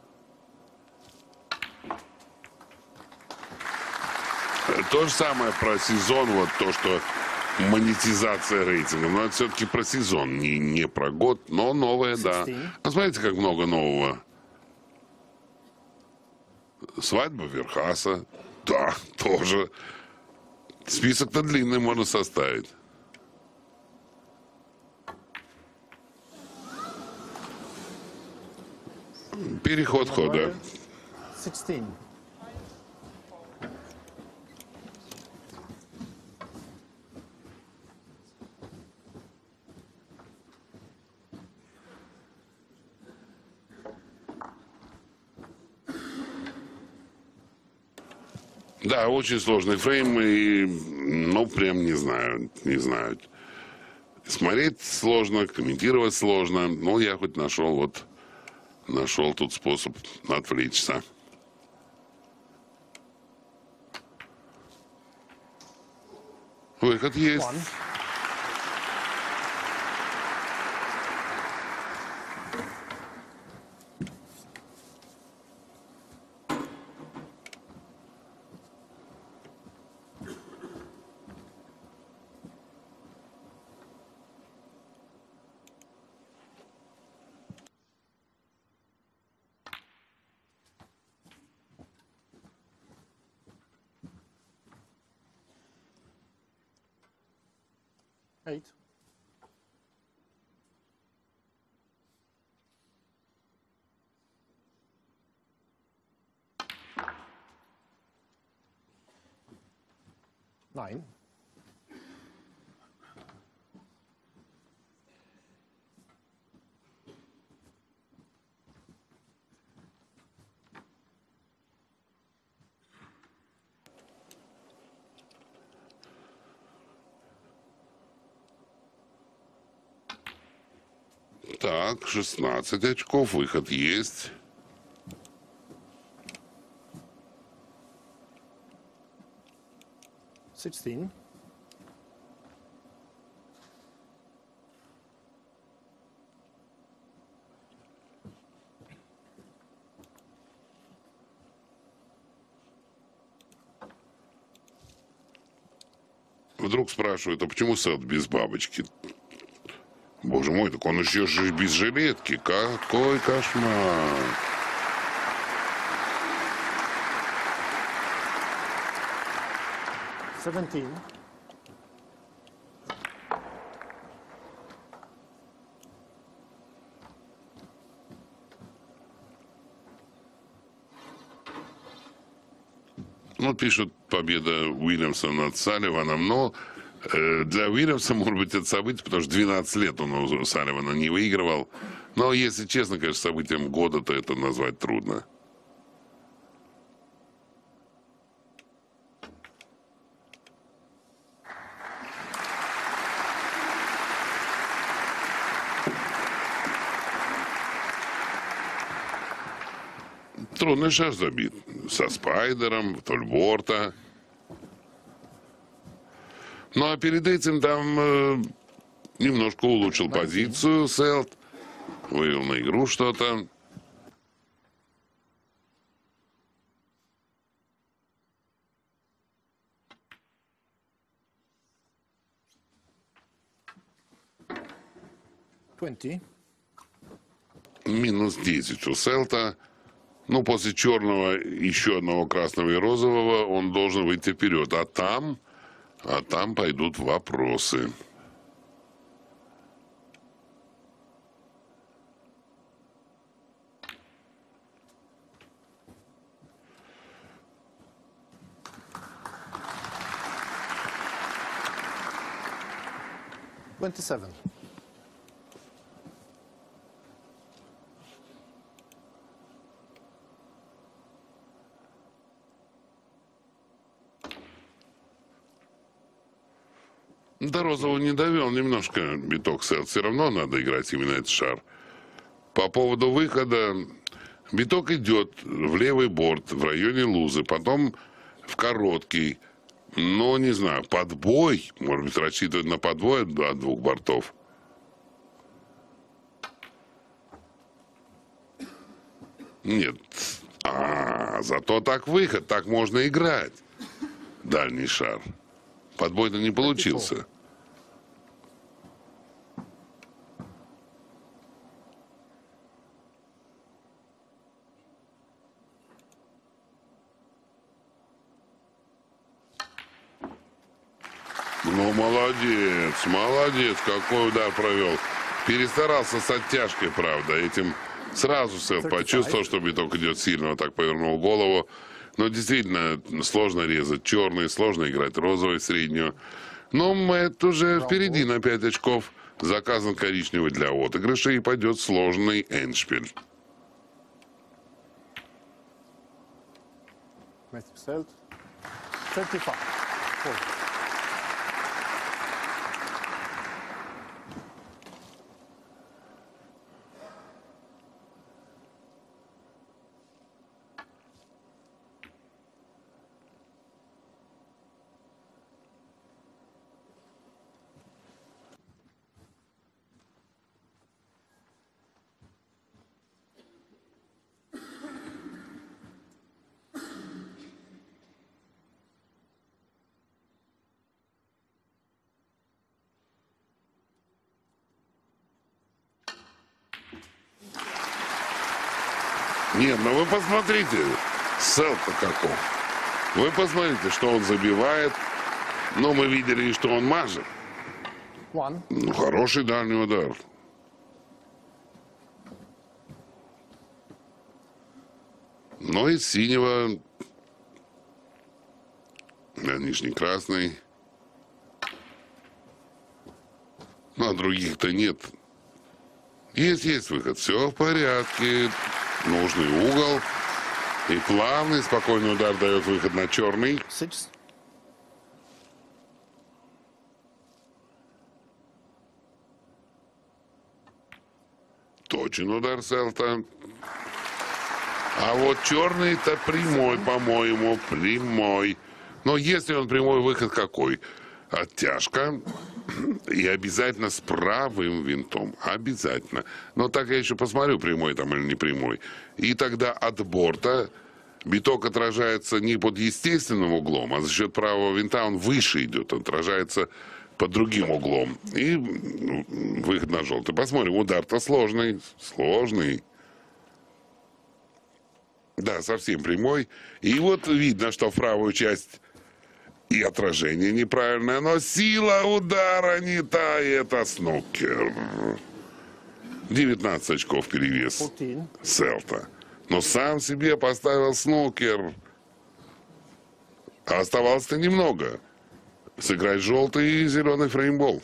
То же самое про сезон, вот то, что монетизация рейтинга. Но это все-таки про сезон, не про год, но новое, да. А смотрите, как много нового. Свадьба Верхаса, да, тоже. Список-то длинный можно составить. Переход хода. 16. Да, очень сложный фрейм, и, ну, прям не знаю. Смотреть сложно, комментировать сложно, но я хоть нашел тут способ отвлечься. Выход есть. 1. Eight. Nine. Так, 16 очков, выход есть. Sixteen. Вдруг спрашивают, а почему сет без бабочки? Боже мой, так он еще же без жилетки. Какой кошмар. Seventeen. Ну, пишут, победа Уильямса над Салливаном, но для Уильямса, может быть, это событие, потому что 12 лет он у Салливана не выигрывал. Но, если честно, конечно, событием года-то это назвать трудно. Трудный шар забит. со спайдером, вдоль борта. Ну а перед этим там немножко улучшил позицию Селт, вывел на игру что-то. Минус 10 у Селта. Ну, после черного, еще одного красного и розового он должен выйти вперед. А там пойдут вопросы. До розового не довел немножко биток Селт. Все равно надо играть именно этот шар. По поводу выхода. Биток идет в левый борт, в районе лузы. Потом в короткий. Но, не знаю, подбой. Может быть, рассчитывать на подбой от двух бортов. Нет. Зато так выход. Так можно играть. Дальний шар. Подбой-то не получился. Ну, молодец, молодец, какой удар провел. Перестарался с оттяжкой, правда. Этим сразу Селт почувствовал, что биток идет сильно, вот так повернул голову. Но действительно сложно резать черный, сложно играть розовый среднюю. Но Мэтт уже впереди на 5 очков. Заказан коричневый для отыгрыша и пойдет сложный эндшпиль. Селт. 35. Нет, ну вы посмотрите, Селт-то каков. Вы посмотрите, что он забивает. Но мы видели, что он мажет. Ну, хороший дальний удар. Но из синего на нижний красный. Ну, а других-то нет. Есть выход. Все в порядке. Нужный угол. И плавный, спокойный удар дает выход на черный. Точен удар Селта. А вот черный-то прямой, по-моему, прямой. Но если он прямой, выход какой? Оттяжка. И обязательно с правым винтом. Обязательно. Но так я еще посмотрю, прямой там или не прямой. И тогда от борта биток отражается не под естественным углом, а за счет правого винта он выше идет. Отражается под другим углом. И выход на желтый. Посмотрим. Удар-то сложный. Сложный. Да, совсем прямой. И вот видно, что в правую часть и отражение неправильное, но сила удара не та, и это снукер. 19 очков перевес Селта. Но сам себе поставил снукер. А оставалось-то немного. Сыграть желтый и зеленый фреймбол.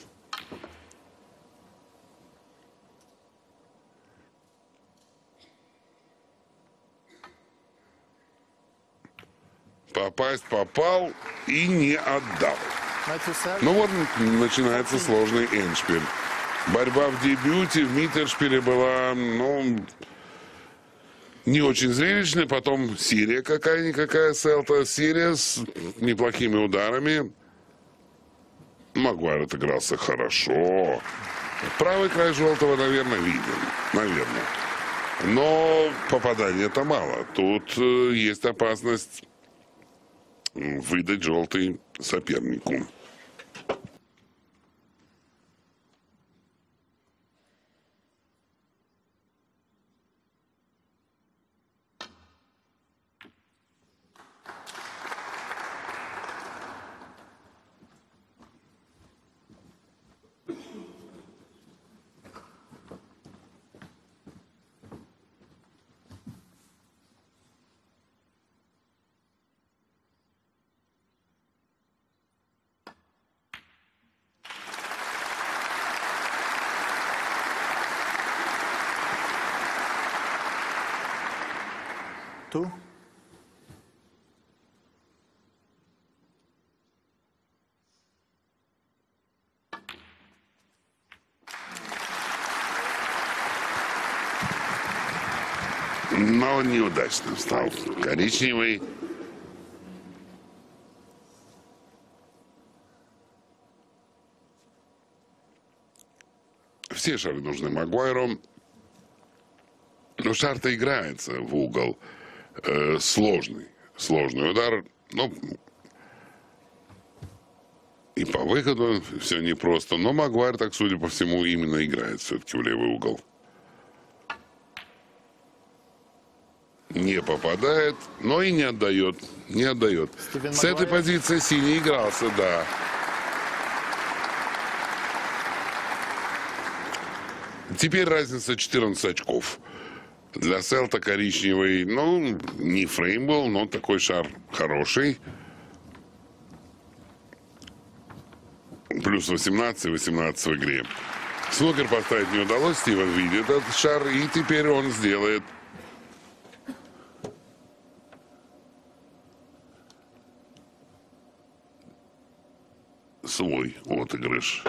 Попасть попал и не отдал. Ну вот начинается сложный эндшпиль. – Борьба в дебюте в Миттершпиле была, ну, не очень зрелищный. Потом серия какая-никакая селта. Серия с неплохими ударами. Магуайр отыгрался хорошо. Правый край желтого, наверное, виден. Наверное. Но попадания-то мало. Тут есть опасность выдать желтый сопернику. Two. Но неудачно встал коричневый. Все шары нужны Магуайру. Но шар-то играется в угол. Сложный удар. Ну, и по выходу все непросто. Но Магуайр, так судя по всему, именно играет все-таки в левый угол. Не попадает, но и не отдает. Не отдает. С этой позиции синий игрался, да. Теперь разница 14 очков. Для селта коричневый, ну, не фрейм был, но такой шар хороший. Плюс 18 в игре. Снукер поставить не удалось, Стивен видит этот шар, и теперь он сделает свой отыгрыш.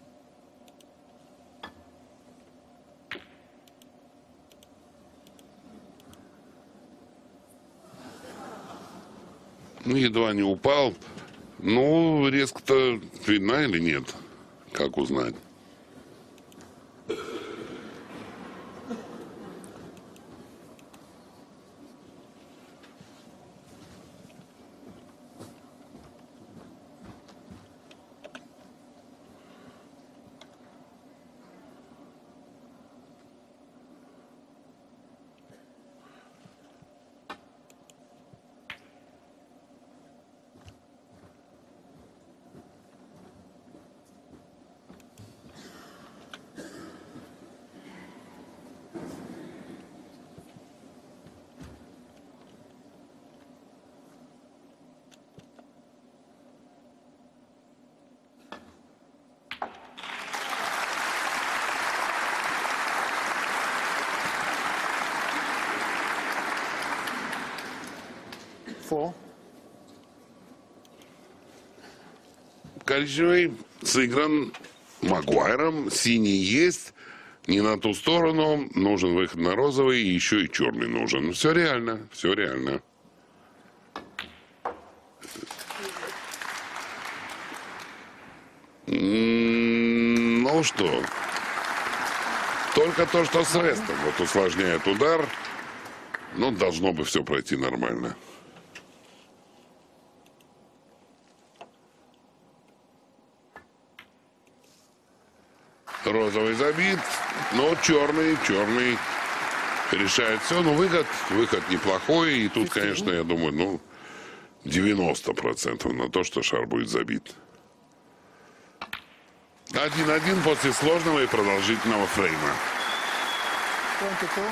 Ну, едва не упал. Ну, резко-то видна или нет? Как узнать? Four. Коричневый сыгран Магуайром. Синий есть. Не на ту сторону. Нужен выход на розовый. И еще и черный нужен. Все реально. Все реально. Ну что? Только то, что с рестом вот усложняет удар. Ну, должно бы все пройти нормально. Розовый забит, но черный решает все. Ну, выход неплохой. И тут, конечно, я думаю, ну, 90% на то, что шар будет забит. 1-1 после сложного и продолжительного фрейма. 22.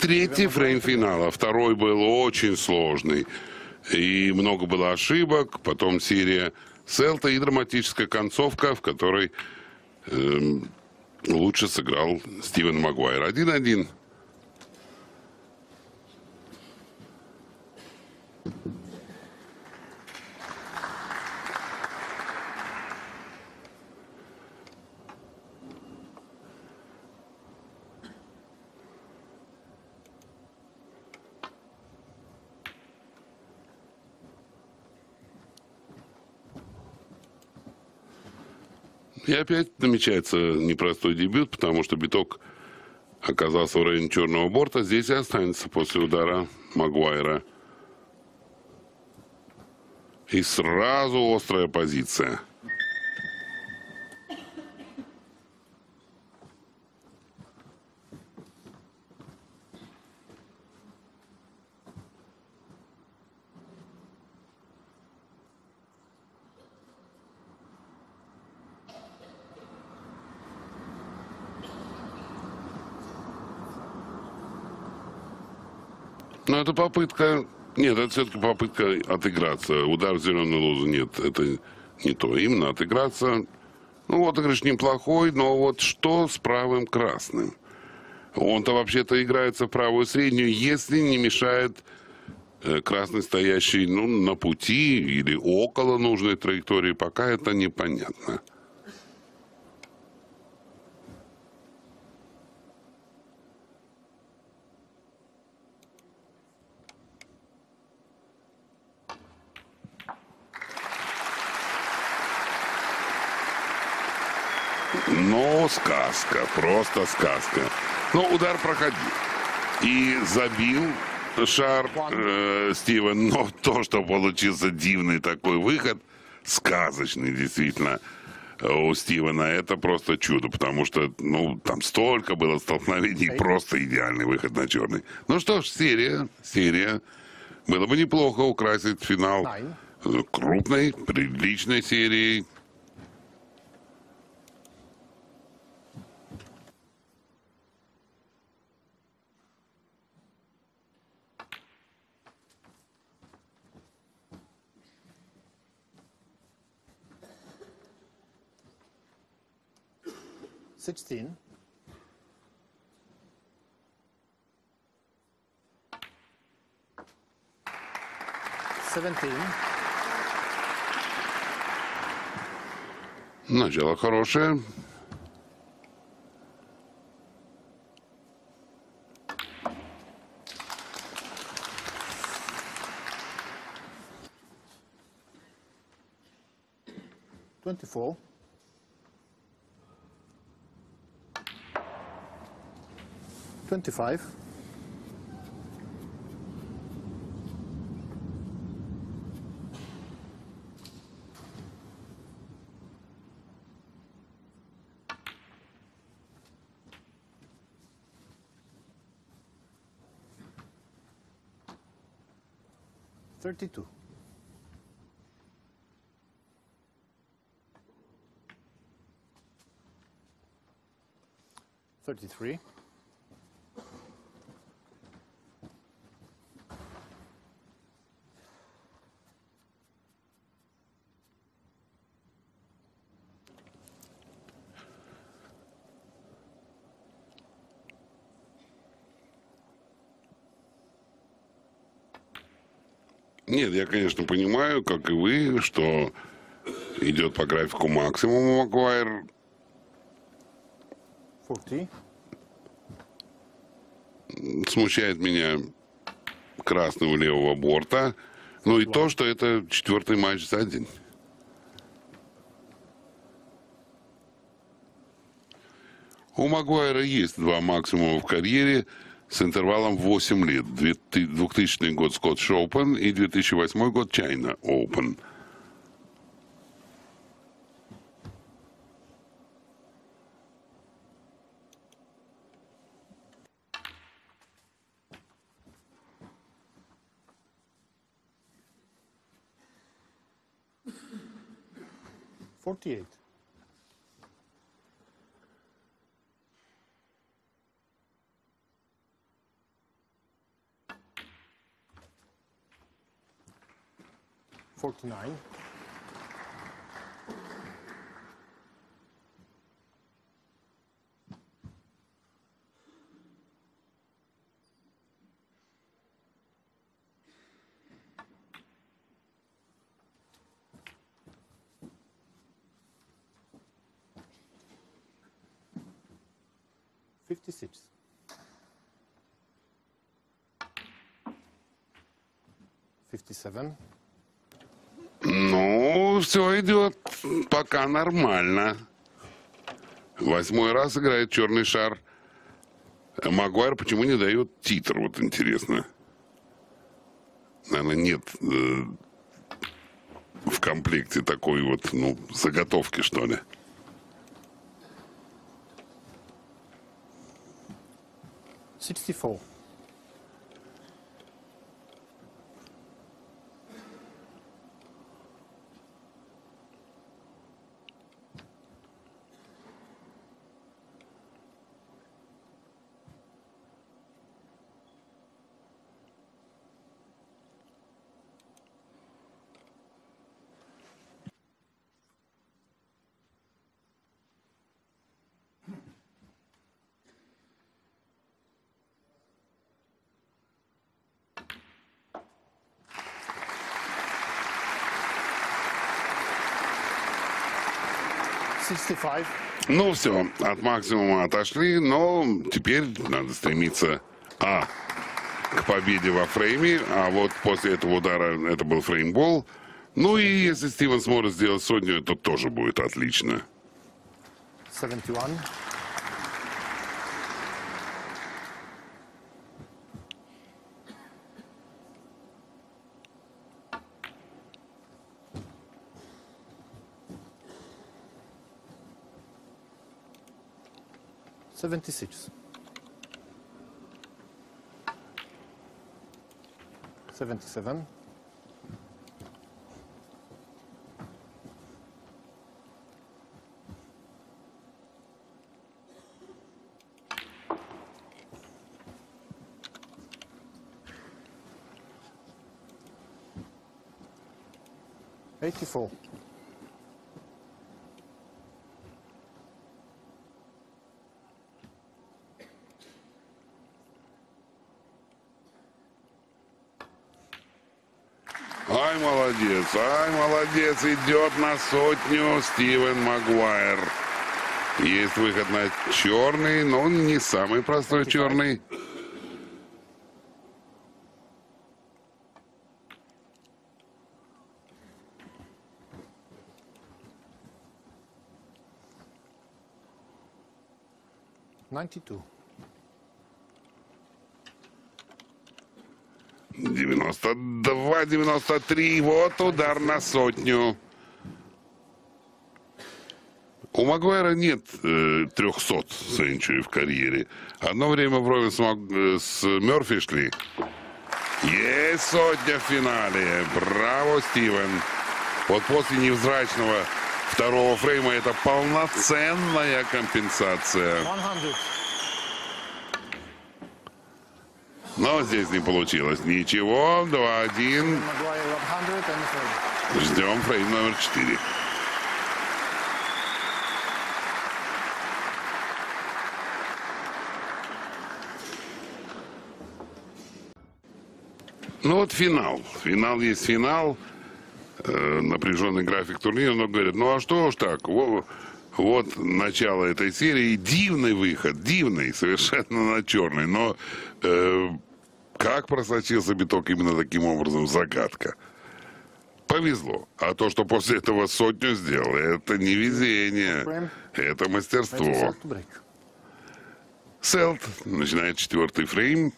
третий фрейм финала. Второй был очень сложный. И много было ошибок. Потом серия селта и драматическая концовка, в которой лучше сыграл Стивен Магуайр. 1-1. И опять намечается непростой дебют, потому что биток оказался в районе черного борта. Здесь и останется после удара Магуайра. И сразу острая позиция. Но это попытка... Нет, это все-таки попытка отыграться. Удар в зеленую лузу нет, это не то. Именно отыграться. Ну, отыгрыш неплохой, но вот что с правым красным? Он-то вообще-то играется в правую среднюю, если не мешает красный, стоящий на пути или около нужной траектории. Пока это непонятно. Но сказка, просто сказка. Но удар проходил. И забил шар Стивен. Но то, что получился дивный такой выход, сказочный действительно у Стивена, это просто чудо. Потому что, там столько было столкновений, просто идеальный выход на черный. Ну что ж, серия. Было бы неплохо украсить финал крупной, приличной серией. Sixteen. Seventeen. Начало хорошее. Twenty-four. 25. $32. 33. Нет, я, конечно, понимаю, как и вы, что идет по графику максимума Магуайр. 40. Смущает меня красный у левого борта. Ну и то, что это четвертый матч за день. У Магуайра есть два максимума в карьере с интервалом 8 лет. 2000 год Scottish Open и 2008 год China Open. $48. 49. $56. $57. Ну, все идет пока нормально. 8-й раз играет черный шар. Магуайр почему не дает титр, вот интересно. Наверное, нет в комплекте такой вот, ну, заготовки, что ли. $64. $65. Ну, все, от максимума отошли, но теперь надо стремиться, к победе во фрейме, а вот после этого удара это был фреймбол. Ну и если Стивен сможет сделать сотню, то тоже будет отлично. 71. $76. 77. $84. Ай, молодец, идет на сотню Стивен Магуайр. Есть выход на черный, но он не самый простой черный. $92. 92-93. Вот удар на сотню. У Магуайра нет 300 сенчури в карьере. Одно время вровень с Мерфи шли. Есть сотня в финале. Браво, Стивен. Вот после невзрачного второго фрейма это полноценная компенсация. 100. Но здесь не получилось ничего. 2-1. Maguire 100 and the third. Ждем фрейм номер 4. Ну вот финал. Финал есть финал. Напряженный график турнира. Но говорят, ну а что уж так? Вот начало этой серии. Дивный выход. Дивный. Совершенно на черный. Но как просочился биток именно таким образом? Загадка. Повезло. А то, что после этого сотню сделал, это не везение. Это мастерство. To break. Селт начинает 4-й фрейм.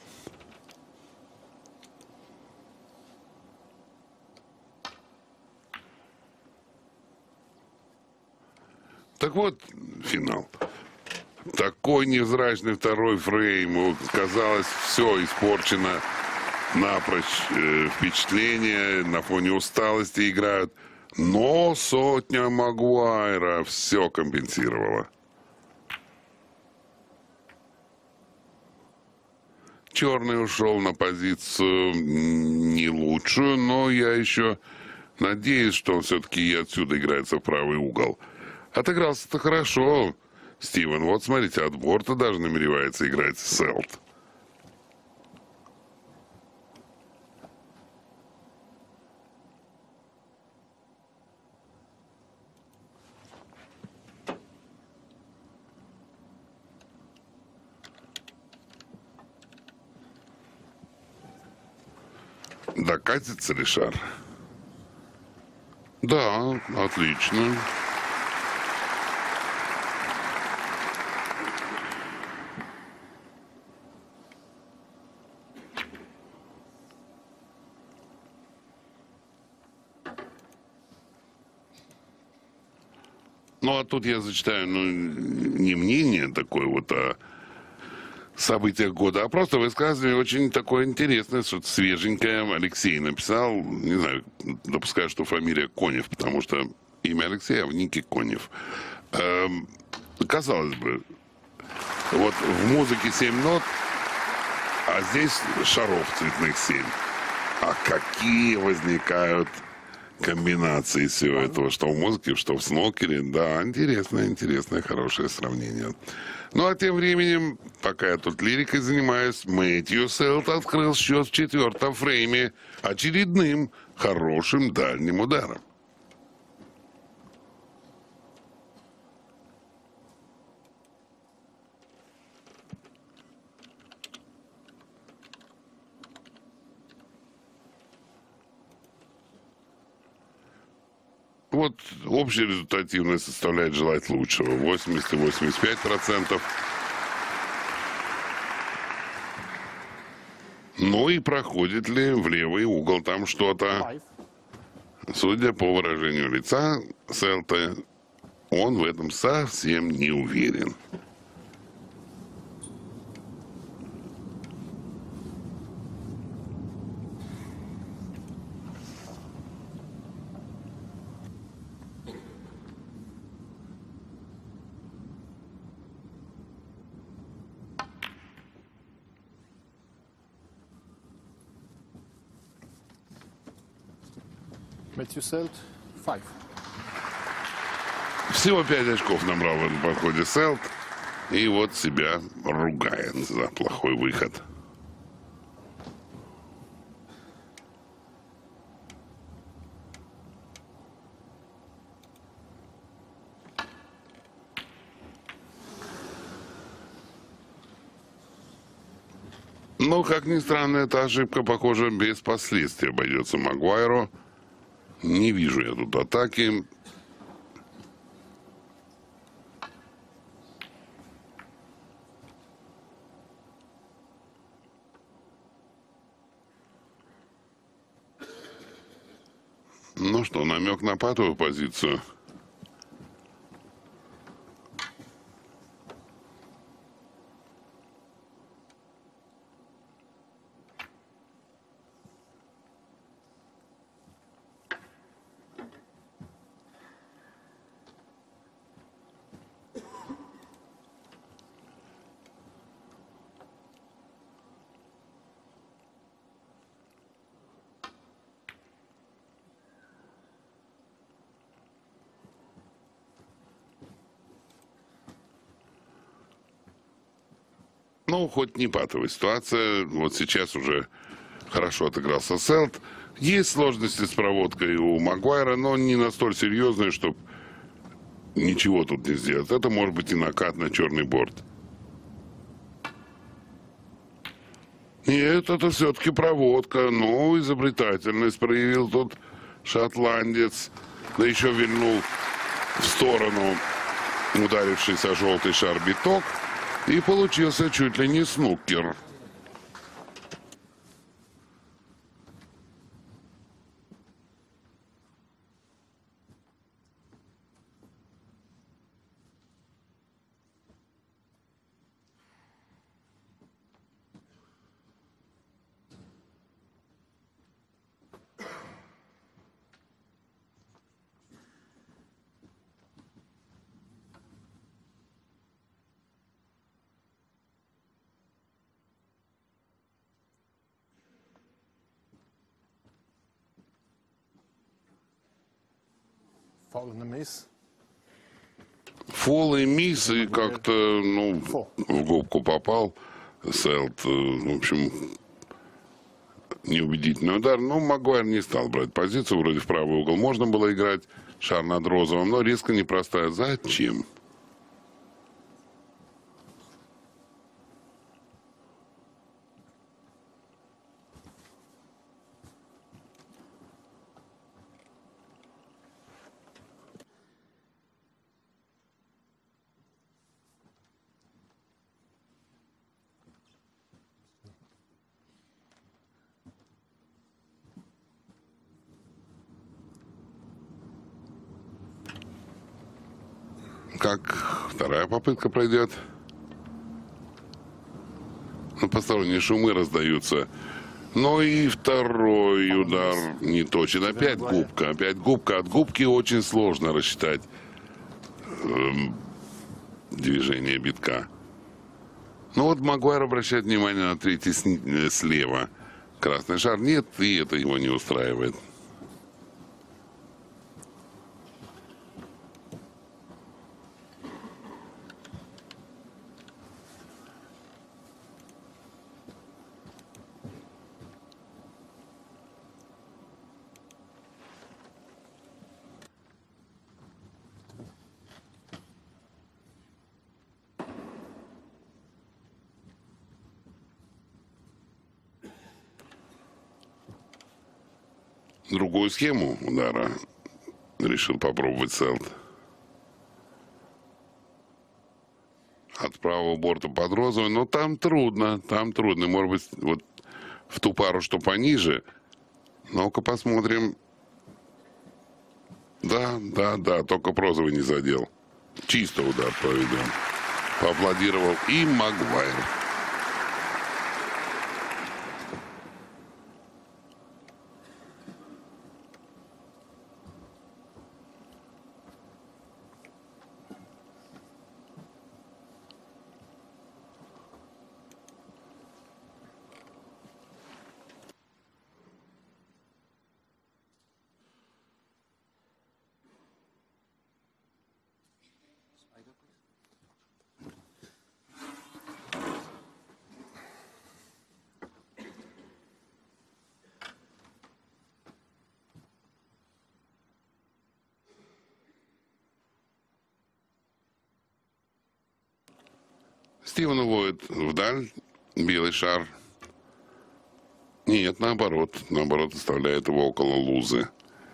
Так вот, финал. Такой невзрачный второй фрейм. Вот, казалось, все испорчено напрочь. Впечатления на фоне усталости играют. Но сотня Магуайра все компенсировала. Черный ушел на позицию не лучшую, но я еще Надеюсь, что он все-таки и отсюда играется в правый угол. Отыгрался-то хорошо, Стивен. Вот смотрите, от борта даже намеревается играть Селт. Докатится ли шар? Да, отлично. Ну, а тут я зачитаю, ну, не мнение такое вот о событиях года, а просто высказывание очень такое интересное, что-то свеженькое. Алексей написал, не знаю, допускаю, что фамилия Конев, потому что имя Алексея в нике Конев. Казалось бы, вот в музыке 7 нот, а здесь шаров цветных 7. А какие возникают комбинации всего этого, что в музыке, что в снокере. Да, интересное, хорошее сравнение. Ну, а тем временем, пока я тут лирикой занимаюсь, Мэтью Селт открыл счет в 4-м фрейме очередным хорошим дальним ударом. Вот общая результативность составляет желать лучшего. 80-85%. Ну и проходит ли в левый угол там что-то? 5. Судя по выражению лица Селта, он в этом совсем не уверен. Matthew Selt, 5. Всего 5 очков набрал в этом подходе Селт. И вот себя ругает за плохой выход. Но, как ни странно, эта ошибка, похоже, без последствий обойдется Магуайру. Не вижу я тут атаки. Ну что, намек на патовую позицию. Ну, хоть не патовая ситуация. Вот сейчас уже хорошо отыгрался Селт. Есть сложности с проводкой у Магуайра, но не настолько серьезные, чтобы ничего тут не сделать. Это может быть и накат на черный борт. Нет, это все-таки проводка. Ну, изобретательность проявил тут шотландец. Да еще вильнул в сторону ударившийся о желтый шар биток. И получился чуть ли не снукер. Foul and a miss. Фол и мисс, и как-то, ну, в губку попал Селт. В общем, неубедительный удар. Но Магуайр не стал брать позицию. Вроде в правый угол можно было играть. Шар над розовым, но риска непростая. Зачем? Как вторая попытка пройдет? Ну, посторонние шумы раздаются. Но и второй удар не точен. Опять губка. Опять губка. От губки очень сложно рассчитать движение битка. Ну вот Магуайр обращает внимание на третий слева. Красный шар нет, и это его не устраивает. Другую схему удара решил попробовать Селт. От правого борта под розовый, но там трудно, там трудно. Может быть, вот в ту пару, что пониже. Ну-ка посмотрим. Да, только розовый не задел. Чисто удар проведен. Поаплодировал и Магуайр. Стивен уводит вдаль белый шар. Нет, наоборот. Наоборот, оставляет его около лузы.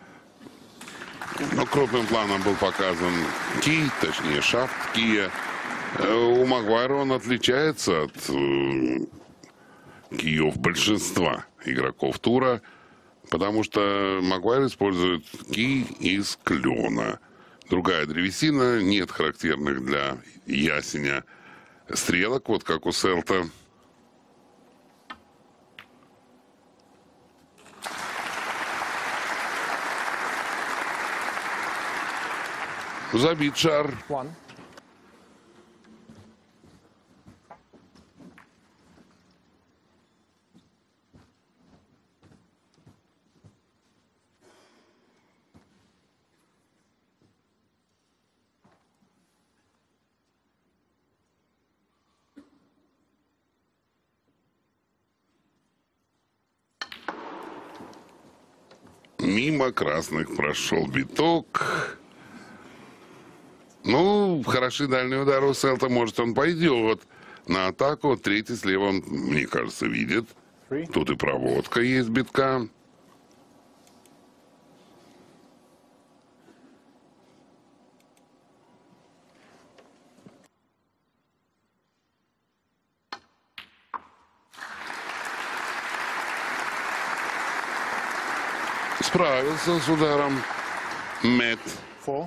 Но крупным планом был показан кий, точнее шафт кия. У Магуайра он отличается от киев большинства игроков тура, потому что Магуайр использует кий из клена. Другая древесина, нет характерных для ясеня стрелок, вот как у Селта. Забит шар. One. Мимо красных прошел биток. Ну, хороши дальние удары у Селта. Может, он пойдет на атаку. Третий слева он, мне кажется, видит. Тут и проводка есть битка. Справился с ударом Мэтт. Four.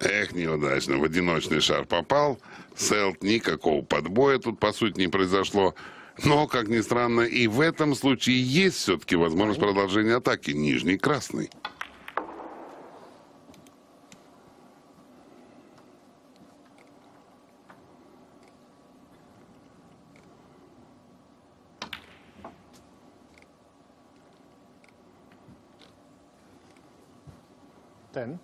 Эх, неудачно. В одиночный шар попал. Селт, никакого подбоя тут, по сути, не произошло. Но, как ни странно, и в этом случае есть все-таки возможность продолжения атаки. Нижний красный. Ten.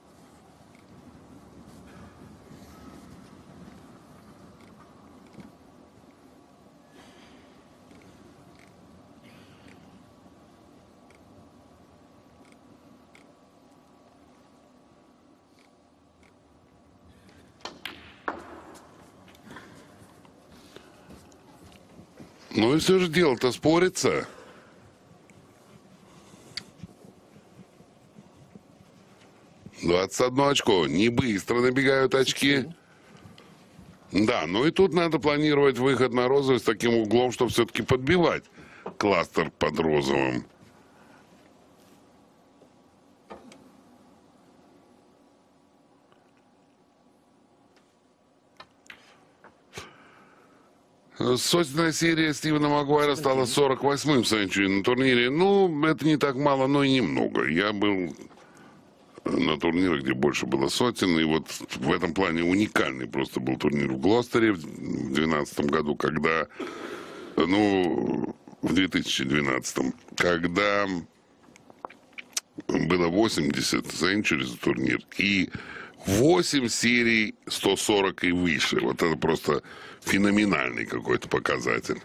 Ну и все же дело-то спорится. «21 очко. Не быстро набегают очки. Да, ну и тут надо планировать выход на розовый с таким углом, чтобы все-таки подбивать кластер под розовым. Сотенная серия Стивена Магуайра стала 48-м сенчури на турнире. Ну, это не так мало, но и немного. Я был на турнирах, где больше было сотен, и вот в этом плане уникальный просто был турнир в Глостере в 2012 году, когда, ну, в 2012, когда было 80 сенчури за турнир, и 8 серий 140 и выше. Вот это просто феноменальный какой-то показатель.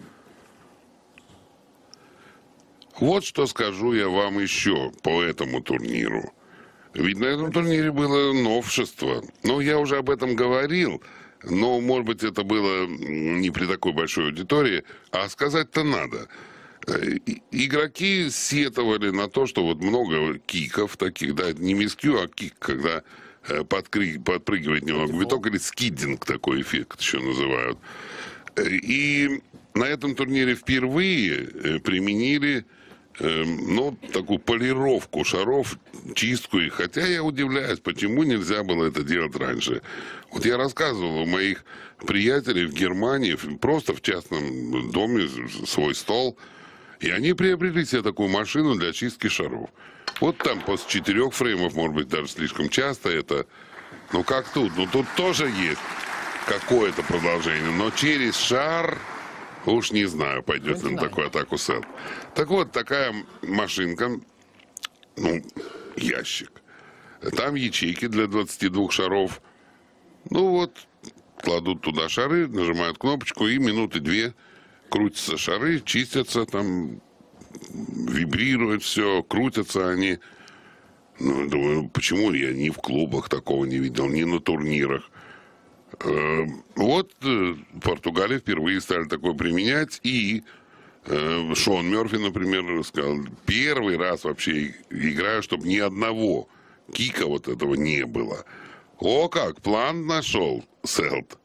Вот что скажу я вам еще по этому турниру. Ведь на этом турнире было новшество. Ну, я уже об этом говорил, но, может быть, это было не при такой большой аудитории, а сказать-то надо. Игроки сетовали на то, что вот много киков таких, да, не мискью, а кик, когда подпрыгивает немного виток, или скиддинг такой эффект еще называют. И на этом турнире впервые применили, ну, такую полировку шаров, чистку их. Хотя я удивляюсь, почему нельзя было это делать раньше. Вот я рассказывал у моих приятелей в Германии, просто в частном доме, свой стол, и они приобрели себе такую машину для чистки шаров. Вот там после 4 фреймов, может быть, даже слишком часто это. Ну, как тут? Ну, тут тоже есть какое-то продолжение. Но через шар, уж не знаю, пойдет ли на такую атаку Селт. Так вот, такая машинка, ну, ящик. Там ячейки для 22 шаров. Ну, вот, кладут туда шары, нажимают кнопочку, и минуты 2 крутятся шары, чистятся там, вибрирует все, крутятся они. Ну, думаю, почему я ни в клубах такого не видел, ни на турнирах. Вот в Португалии впервые стали такое применять, и Шон Мерфи, например, сказал, первый раз вообще играю, чтобы ни одного кика вот этого не было. О, как, план нашел Селт.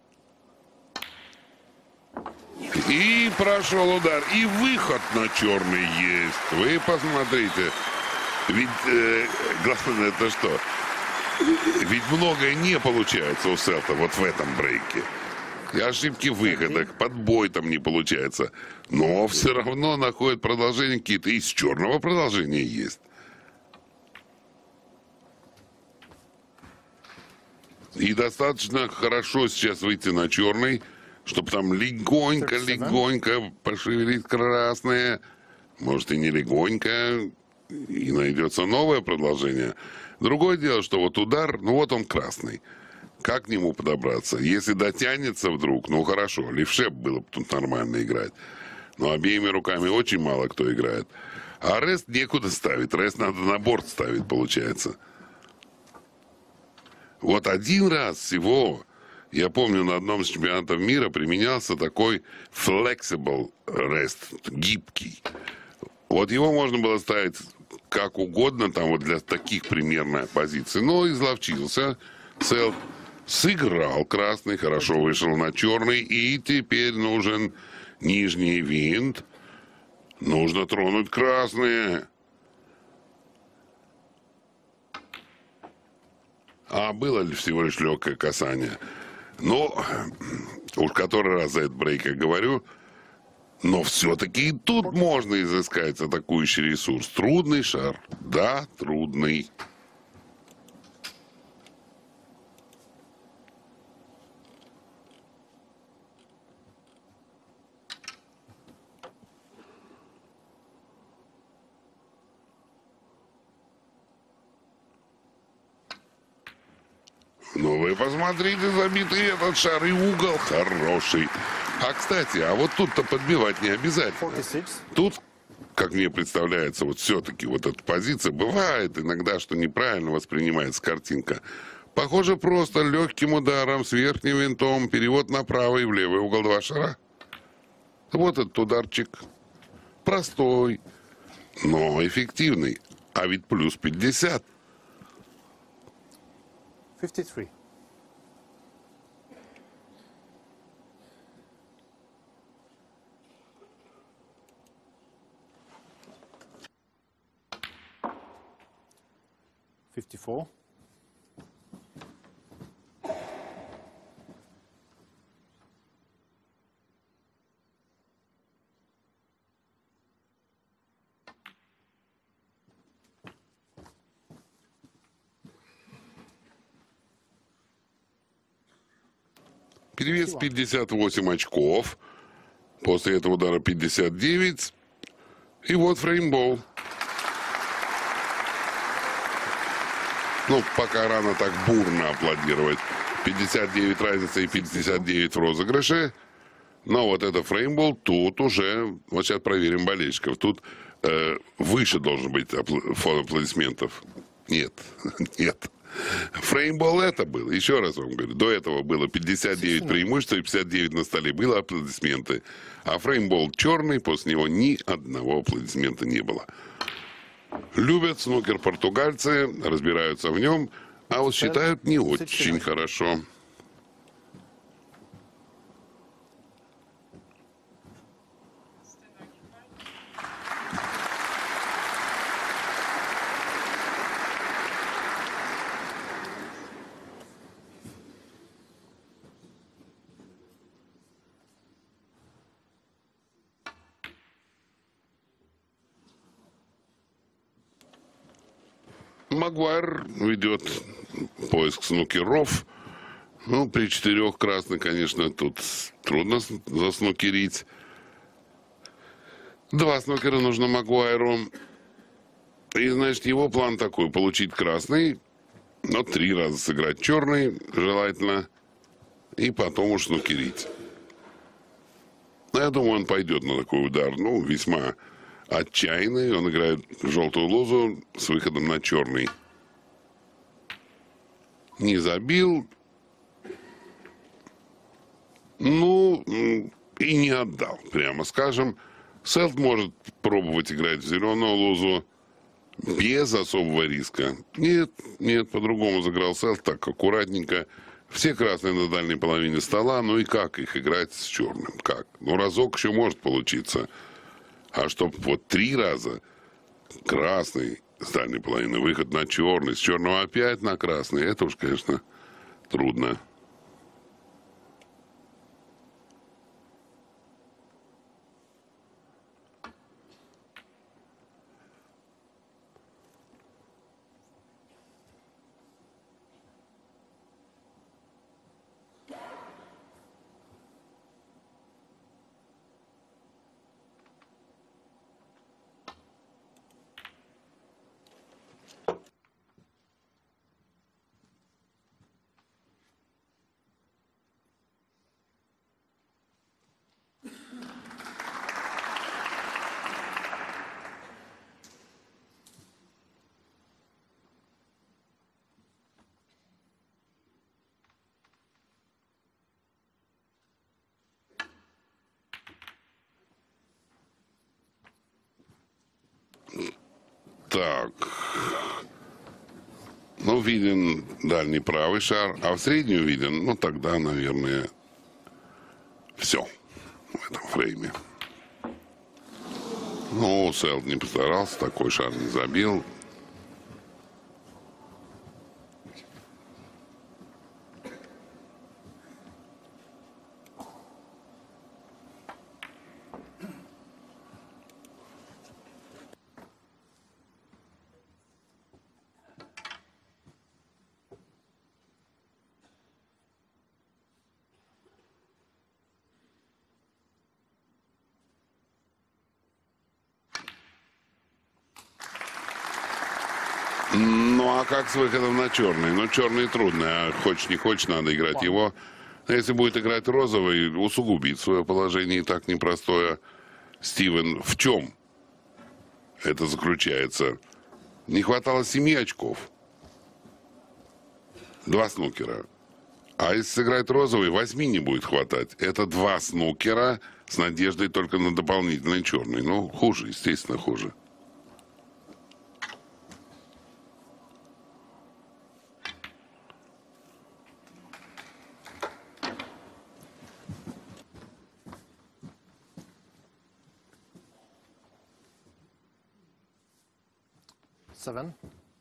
И прошел удар, и выход на черный есть. Вы посмотрите. Ведь главное это что? Ведь многое не получается у Селта вот в этом брейке. И ошибки выхода, подбой там не получается. Но все равно находят продолжения какие-то. Из черного продолжения есть. И достаточно хорошо сейчас выйти на черный, чтобы там легонько пошевелить красное. Может и не легонько, и найдется новое продолжение. Другое дело, что вот удар, ну вот он красный. Как к нему подобраться? Если дотянется вдруг, ну хорошо, левше было бы тут нормально играть. Но обеими руками очень мало кто играет. А рест некуда ставить, рест надо на борт ставить, получается. Вот один раз всего, я помню, на одном из чемпионатов мира применялся такой flexible rest, гибкий. Вот его можно было ставить как угодно, там вот для таких примерно позиций. Но изловчился. Селт сыграл красный, хорошо вышел на черный. И теперь нужен нижний винт. Нужно тронуть красные. А было ли всего лишь легкое касание? Ну, уж который раз за этот брейк я говорю, но все-таки и тут можно изыскать атакующий ресурс. Трудный шар. Да, трудный. Ну вы посмотрите, забитый этот шар и угол хороший. А кстати, а вот тут-то подбивать не обязательно. 46. Тут, как мне представляется, вот все-таки вот эта позиция бывает иногда, что неправильно воспринимается картинка. Похоже, просто легким ударом с верхним винтом перевод на правый и в левый угол 2 шара. Вот этот ударчик. Простой, но эффективный. А ведь плюс 50. 53. $54. Перевес 58 очков. После этого удара 59. И вот фреймбол. Ну, пока рано так бурно аплодировать. 59 разница и 59 в розыгрыше. Но вот это фреймбол, тут уже... Вот сейчас проверим болельщиков. Тут выше должен быть фон аплодисментов. Нет, нет. Фреймбол это было. Еще раз вам говорю. До этого было 59 преимущества и 59 на столе. Было аплодисменты. А фреймбол черный, после него ни одного аплодисмента не было. Любят снукер португальцы, разбираются в нем, а вот считают не очень хорошо. Магуайр ведет поиск снукеров. Ну, при 4 красных, конечно, тут трудно заснукерить. 2 снукера нужно Магуайру. И, значит, его план такой: получить красный, но 3 раза сыграть черный, желательно, и потом уж снукерить. Я думаю, он пойдет на такой удар. Ну, весьма отчаянный. Он играет желтую лозу с выходом на черный. Не забил. Ну, и не отдал, прямо скажем. Селт может пробовать играть в зеленую лозу без особого риска. Нет, нет, по-другому сыграл Селт, так аккуратненько. Все красные на дальней половине стола. Ну и как их играть с черным? Как? Ну, разок еще может получиться. А чтоб вот 3 раза красный с дальней половины, выход на черный, с черного опять на красный, это уж, конечно, трудно. Так. Ну, виден дальний правый шар, а в среднюю виден, ну, тогда, наверное, все в этом фрейме. Ну, Селт не постарался, такой шар не забил. Ну, а как с выходом на черный? Ну, черный трудно, а хочешь не хочешь, надо играть его. А если будет играть розовый, усугубит свое положение и так непростое. Стивен, в чем это заключается? Не хватало 7 очков. 2 снукера. А если сыграть розовый, 8 не будет хватать. Это 2 снукера с надеждой только на дополнительный черный. Ну, хуже, естественно, хуже. Seven.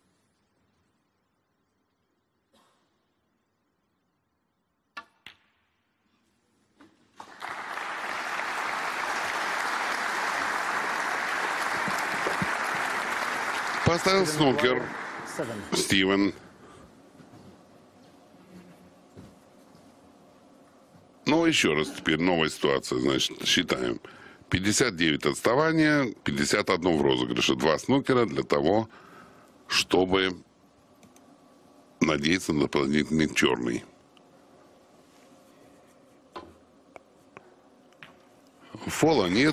Поставил снукер Seven. Стивен. Ну, еще раз теперь новая ситуация, значит, считаем. 59 отставания, 51 в розыгрыше. 2 снукера для того, чтобы надеяться на дополнительный черный. Фола нет.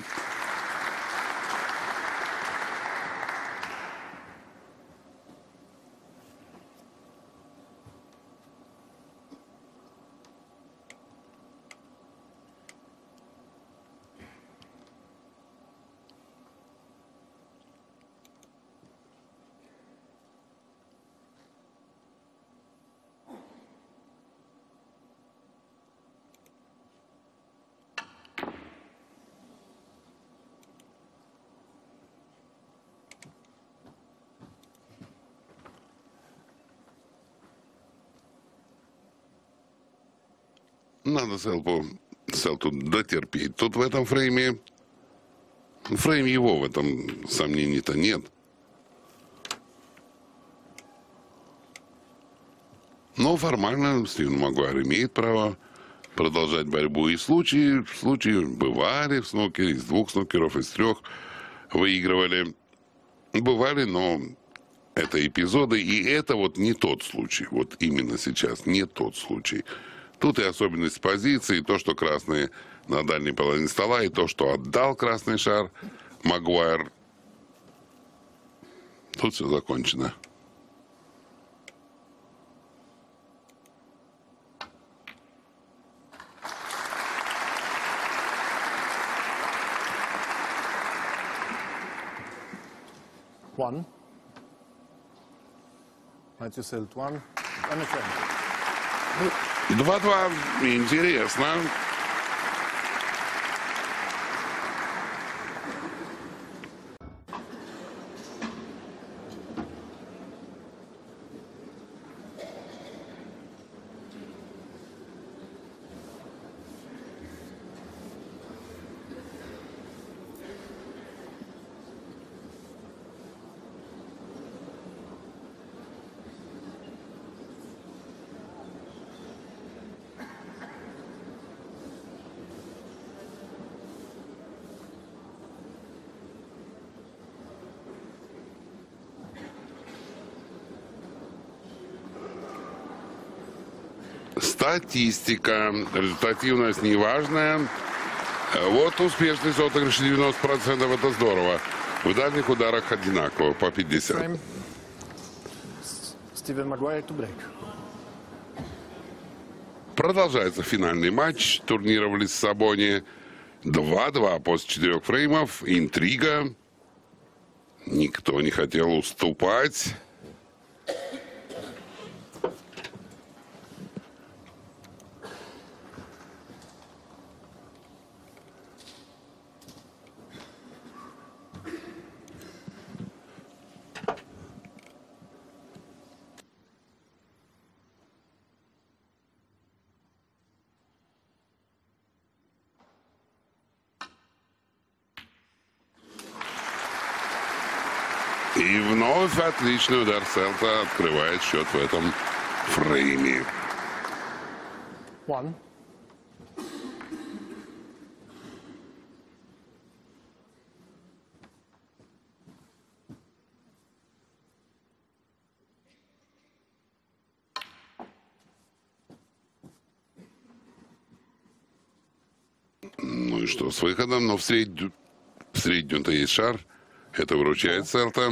Надо Селту дотерпеть. Тут в этом фрейме его в этом сомнений-то нет. Но формально Стивен Магуайр имеет право продолжать борьбу. И случаи бывали в снукере, из 2 снукеров, из 3 выигрывали. Бывали, но это эпизоды, и это вот не тот случай. Вот именно сейчас не тот случай. Тут и особенность позиции, и то, что красные на дальней половине стола, и то, что отдал красный шар Магуайр. Тут все закончено. One. Matthew Selt, one. And a friend. 2-2. Интересно. Статистика. Результативность неважная. Вот успешность отыгрыша 90%, это здорово. В дальних ударах одинаково, по 50. Frame. Stephen Maguire to break. Продолжается финальный матч турнира в Лиссабоне. 2-2 после 4 фреймов. Интрига. Никто не хотел уступать. И вновь отличный удар Селта открывает счет в этом фрейме. One. и что, с выходом, но в среднюю-то есть шар. Это выручает Селта.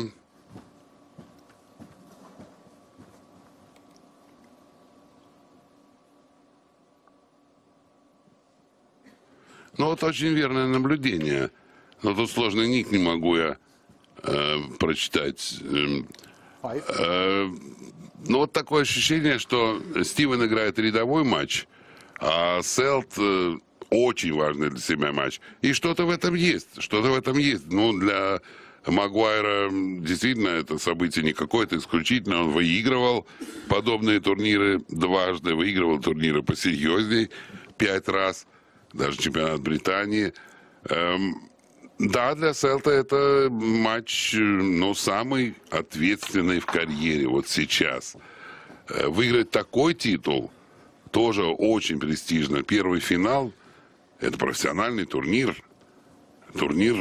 Ну, вот очень верное наблюдение. Но тут сложный ник не могу я прочитать. Five. Ну, вот такое ощущение, что Стивен играет рядовой матч, а Селт очень важный для себя матч. И что-то в этом есть, что-то в этом есть. Ну, для Магуайра действительно это событие не какое-то исключительное. Он выигрывал подобные турниры дважды, выигрывал турниры посерьезней 5 раз, даже чемпионат Британии. Да, для Селта это матч, ну, самый ответственный в карьере вот сейчас. Выиграть такой титул тоже очень престижно. Первый финал – это профессиональный турнир. Турнир,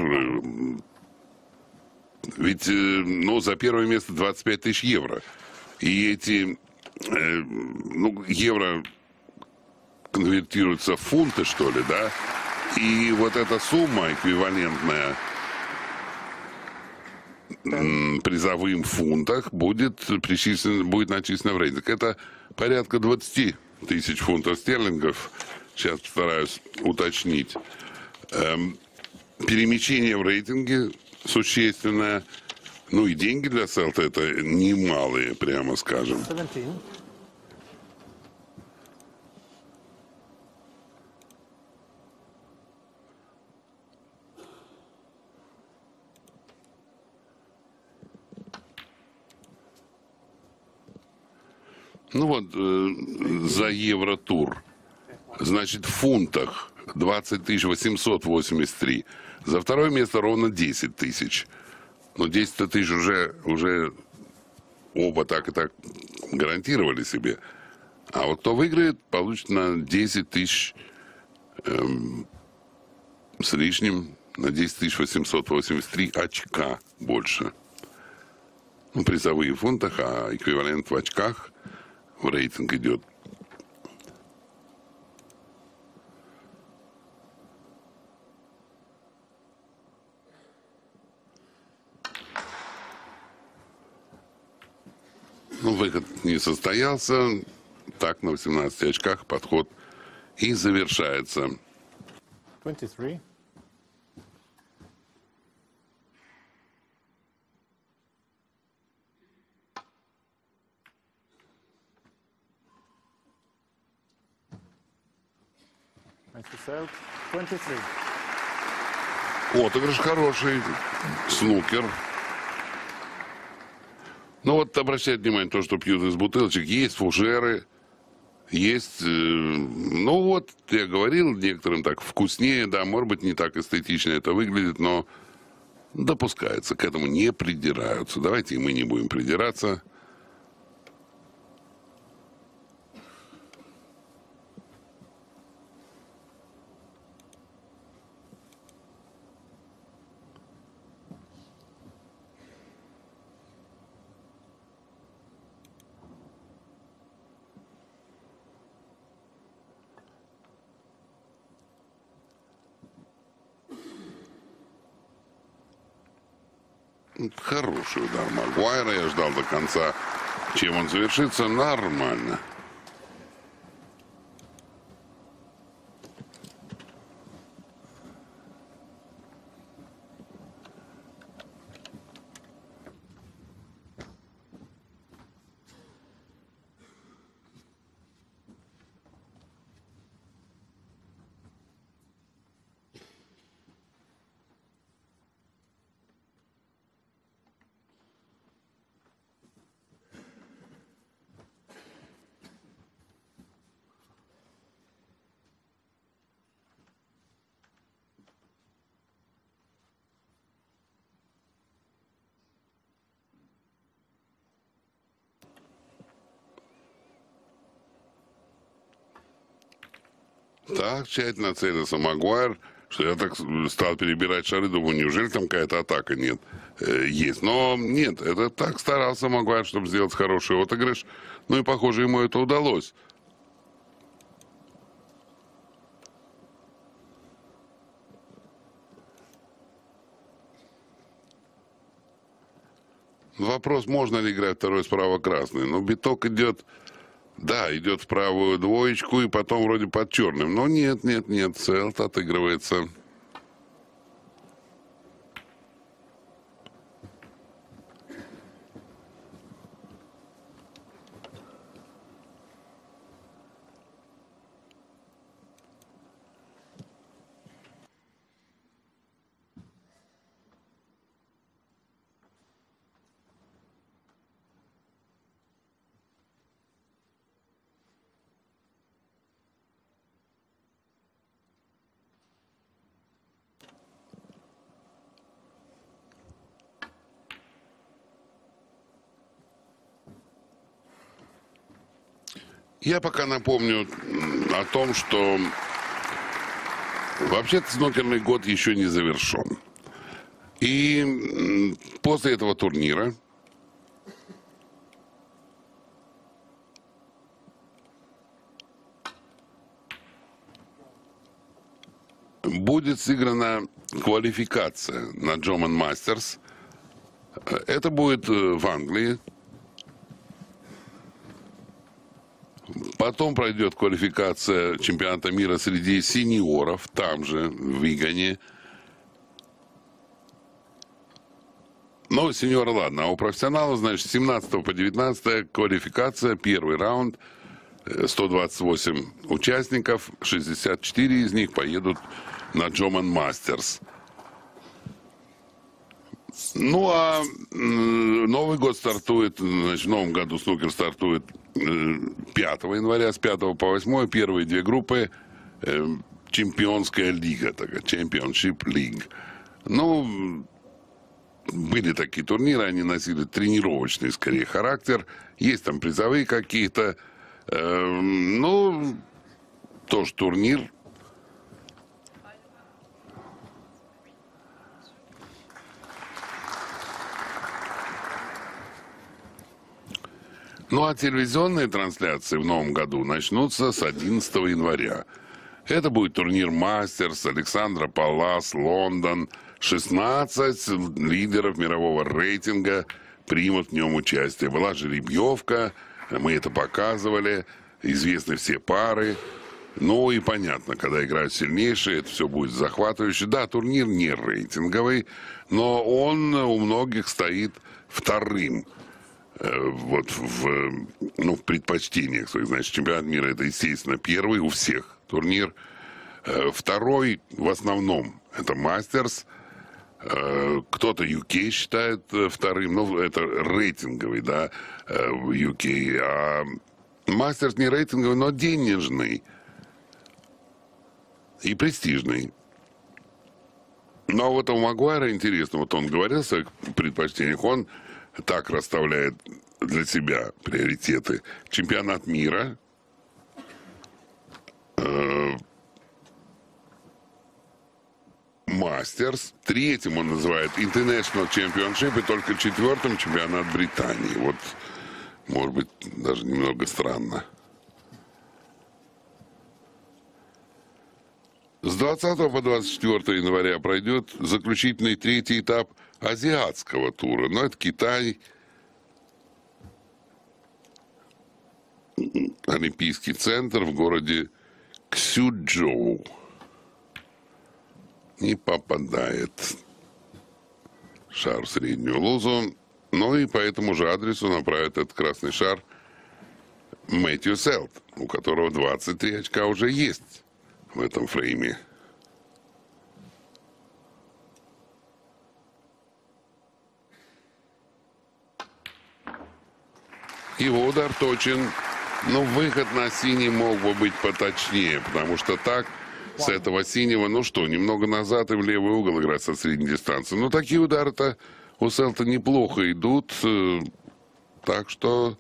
ведь, ну, за первое место 25 тысяч евро. И эти, ну, евро конвертируются в фунты, что ли, да? И вот эта сумма эквивалентная призовым в фунтах будет начислена в рейтинг. Это порядка 20 тысяч фунтов стерлингов. Сейчас постараюсь уточнить. Перемещение в рейтинге существенное. Ну и деньги для Селта это немалые, прямо скажем. 17. Ну вот, за Евротур, значит, в фунтах 20 883. За второе место ровно 10 тысяч. Но 10 тысяч уже оба так и так гарантировали себе. А вот кто выиграет, получит на 10 тысяч с лишним, на 10 883 очка больше. Ну, призовые в фунтах, а эквивалент в очках в рейтинг идет. Ну, выход не состоялся. Так, на 18 очках подход и завершается. 23. Nice to Selt. 23. Отыгрыш хороший. Снукер. Ну вот обращать внимание, то, что пьют из бутылочек. Есть фужеры, есть, ну вот, я говорил, некоторым так вкуснее, да, может быть, не так эстетично это выглядит, но допускается, к этому не придираются. Давайте и мы не будем придираться. Хороший удар Магуайра. Я ждал до конца, чем он завершится. Нормально. Так тщательно целился Магуайр, что я так стал перебирать шары, думаю, неужели там какая-то атака? Нет, есть. Но нет, это так старался Магуайр, чтобы сделать хороший отыгрыш. Ну и, похоже, ему это удалось. вопрос, можно ли играть второй справа красный. Но биток идет, да, идет в правую двоечку и потом вроде под черным. Но нет, Селт отыгрывается. Я пока напомню о том, что вообще-то снукерный год еще не завершен. И после этого турнира будет сыграна квалификация на German Masters. Это будет в Англии. Потом пройдет квалификация чемпионата мира среди сеньоров, там же, в Вигане. Ну, сеньоры, ладно, а у профессионалов, значит, с 17 по 19 квалификация, первый раунд, 128 участников, 64 из них поедут на German Masters. Ну, а Новый год стартует, значит, в новом году снукер стартует 5 января, с 5 по 8, первые две группы, чемпионская лига, такая, Championship League. Ну, были такие турниры, они носили тренировочный, скорее, характер. Есть там призовые какие-то. Ну, тоже турнир. Ну, а телевизионные трансляции в новом году начнутся с 11 января. Это будет турнир «Мастерс», Александра Палас, Лондон. 16 лидеров мирового рейтинга примут в нем участие. Была жеребьевка, мы это показывали, известны все пары. Ну и понятно, когда играют сильнейшие, это все будет захватывающе. Да, турнир не рейтинговый, но он у многих стоит вторым. Вот в предпочтениях своих. Значит, чемпионат мира это, естественно, первый у всех турнир. Второй в основном это Мастерс. Кто-то UK считает вторым, но это рейтинговый, да, в UK. А Мастерс не рейтинговый, но денежный и престижный. Но вот у Магуайра интересно, вот он говорил о своих предпочтениях, он так расставляет для себя приоритеты. Чемпионат мира, Мастерс, третьим он называет International Championship, и только четвертым чемпионат Британии. Вот, может быть, даже немного странно. С 20 по 24 января пройдет заключительный третий этап азиатского тура. Но это Китай, Олимпийский центр в городе Ксючжоу. Не попадает шар в среднюю лузу. Ну и по этому же адресу направит этот красный шар Мэтью Селт, у которого 23 очка уже есть в этом фрейме. Его удар точен, но выход на синий мог бы быть поточнее, потому что так, с этого синего, ну что, немного назад и в левый угол играть со средней дистанции. Но такие удары-то у Селта неплохо идут, так что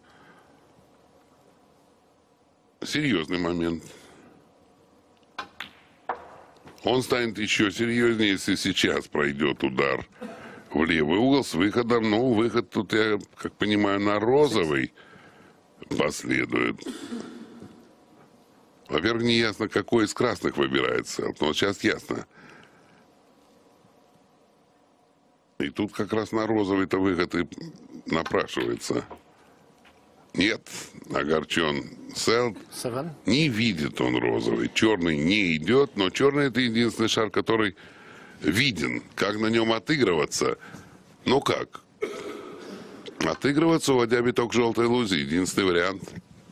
серьезный момент. Он станет еще серьезнее, если сейчас пройдет удар в левый угол с выходом. Ну, выход тут, я как понимаю, на розовый последует. Во-первых, не ясно, какой из красных выбирает Селт. Но сейчас ясно. И тут как раз на розовый-то выход и напрашивается. Нет, огорчен Селт. 7. Не видит он розовый. Черный не идет, но черный это единственный шар, который виден. Как на нем отыгрываться? Ну как? Отыгрываться, уводя биток желтой лузи. Единственный вариант.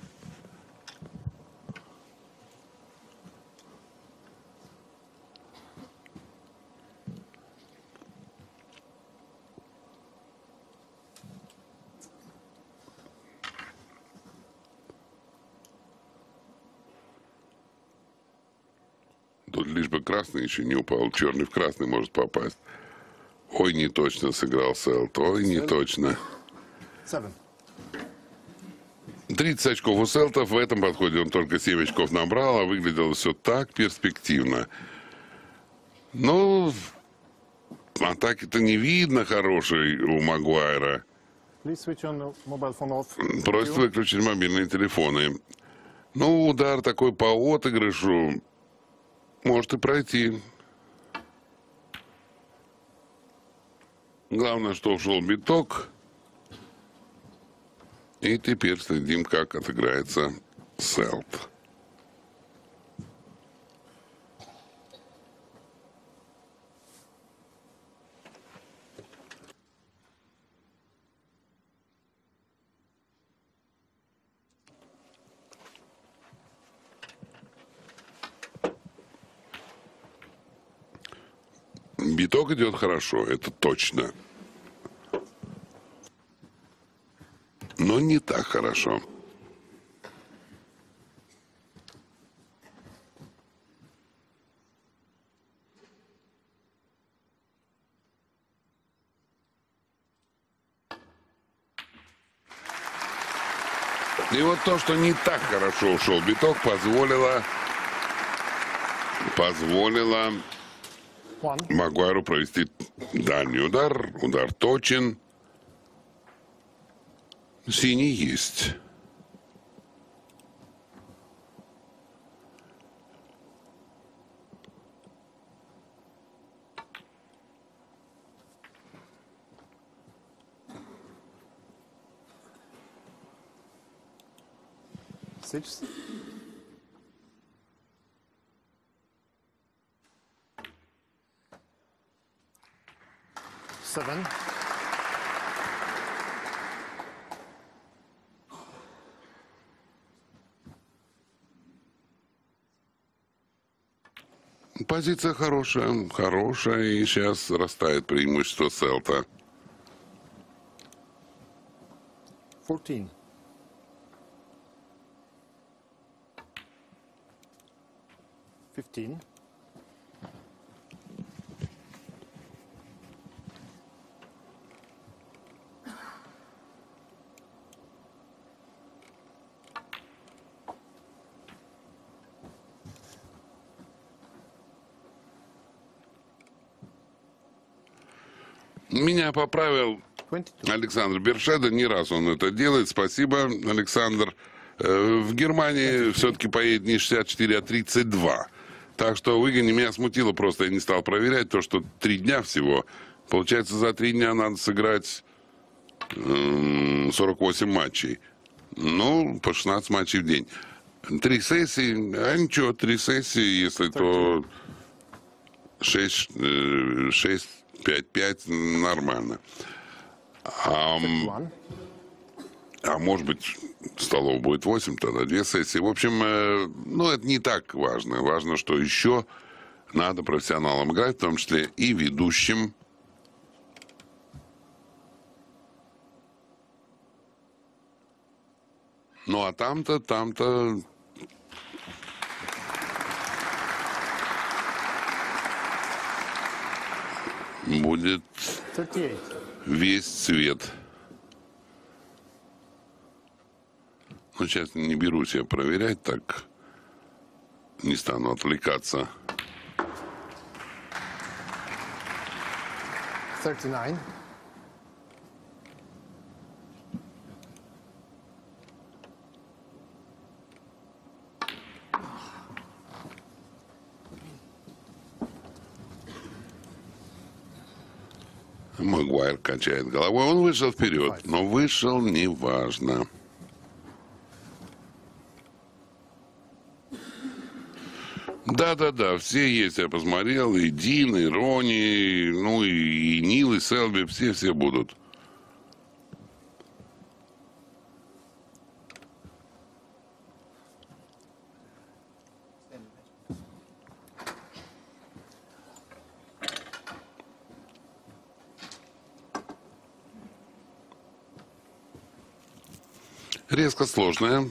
Тут лишь бы красный еще не упал. Черный в красный может попасть. Ой, не точно сыграл Селт. Ой, не точно. 7. 30 очков у Селтов. В этом подходе он только 7 очков набрал, а выглядело все так перспективно. Ну, атаки-то не видно хорошей у Магуайра. Please switch on the mobile phone off. Просит выключить мобильные телефоны. Ну, удар такой по отыгрышу может и пройти. Главное, что ушел биток. И теперь следим, как отыграется Селт. Биток идет хорошо, это точно. Но не так хорошо. И вот то, что не так хорошо ушел биток, позволило Магуайру провести дальний удар. Удар точен. Синий есть. Six. 7. Позиция хорошая, хорошая, и сейчас растает преимущество Селта. 14. 15. Меня поправил 22. Александр Бершеда, не раз он это делает. Спасибо, Александр. В Германии все-таки поедет не 64, а 32. Так что выгони меня смутило просто, я не стал проверять то, что 3 дня всего. Получается, за 3 дня надо сыграть 48 матчей. Ну, по 16 матчей в день. 3 сессии, а ничего, 3 сессии, если то 6, 5 нормально. 31. А может быть, столов будет 8, тогда 2 сессии. В общем, ну, это не так важно. Важно, что еще надо профессионалам играть, в том числе и ведущим. Ну, а там-то будет 38. весь цвет. Ну, сейчас не берусь я проверять, так не стану отвлекаться. 39. Магуайр качает головой. Он вышел вперед, но вышел неважно. Да, все есть, я посмотрел. И Дин, и Рони, ну и Нил, и Селби, все будут. Резко сложная.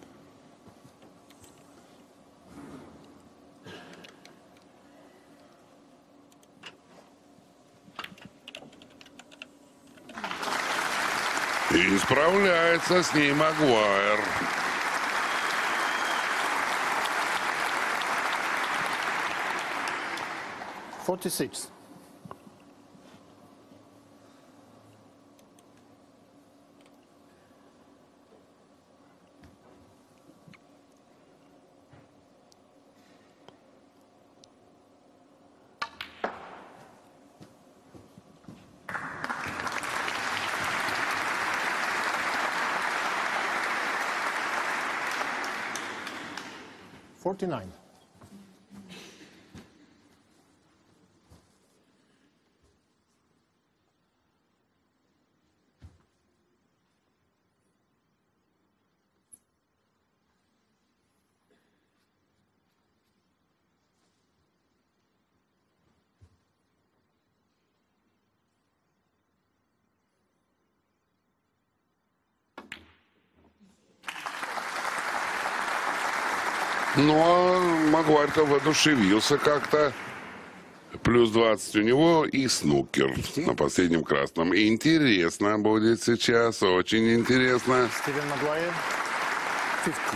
И справляется с ней Магуайр. $46. $49. Ну, а Магуайр-то воодушевился как-то. Плюс 20 у него и снукер на последнем красном. Интересно будет сейчас, очень интересно. Steven Maguire, 50.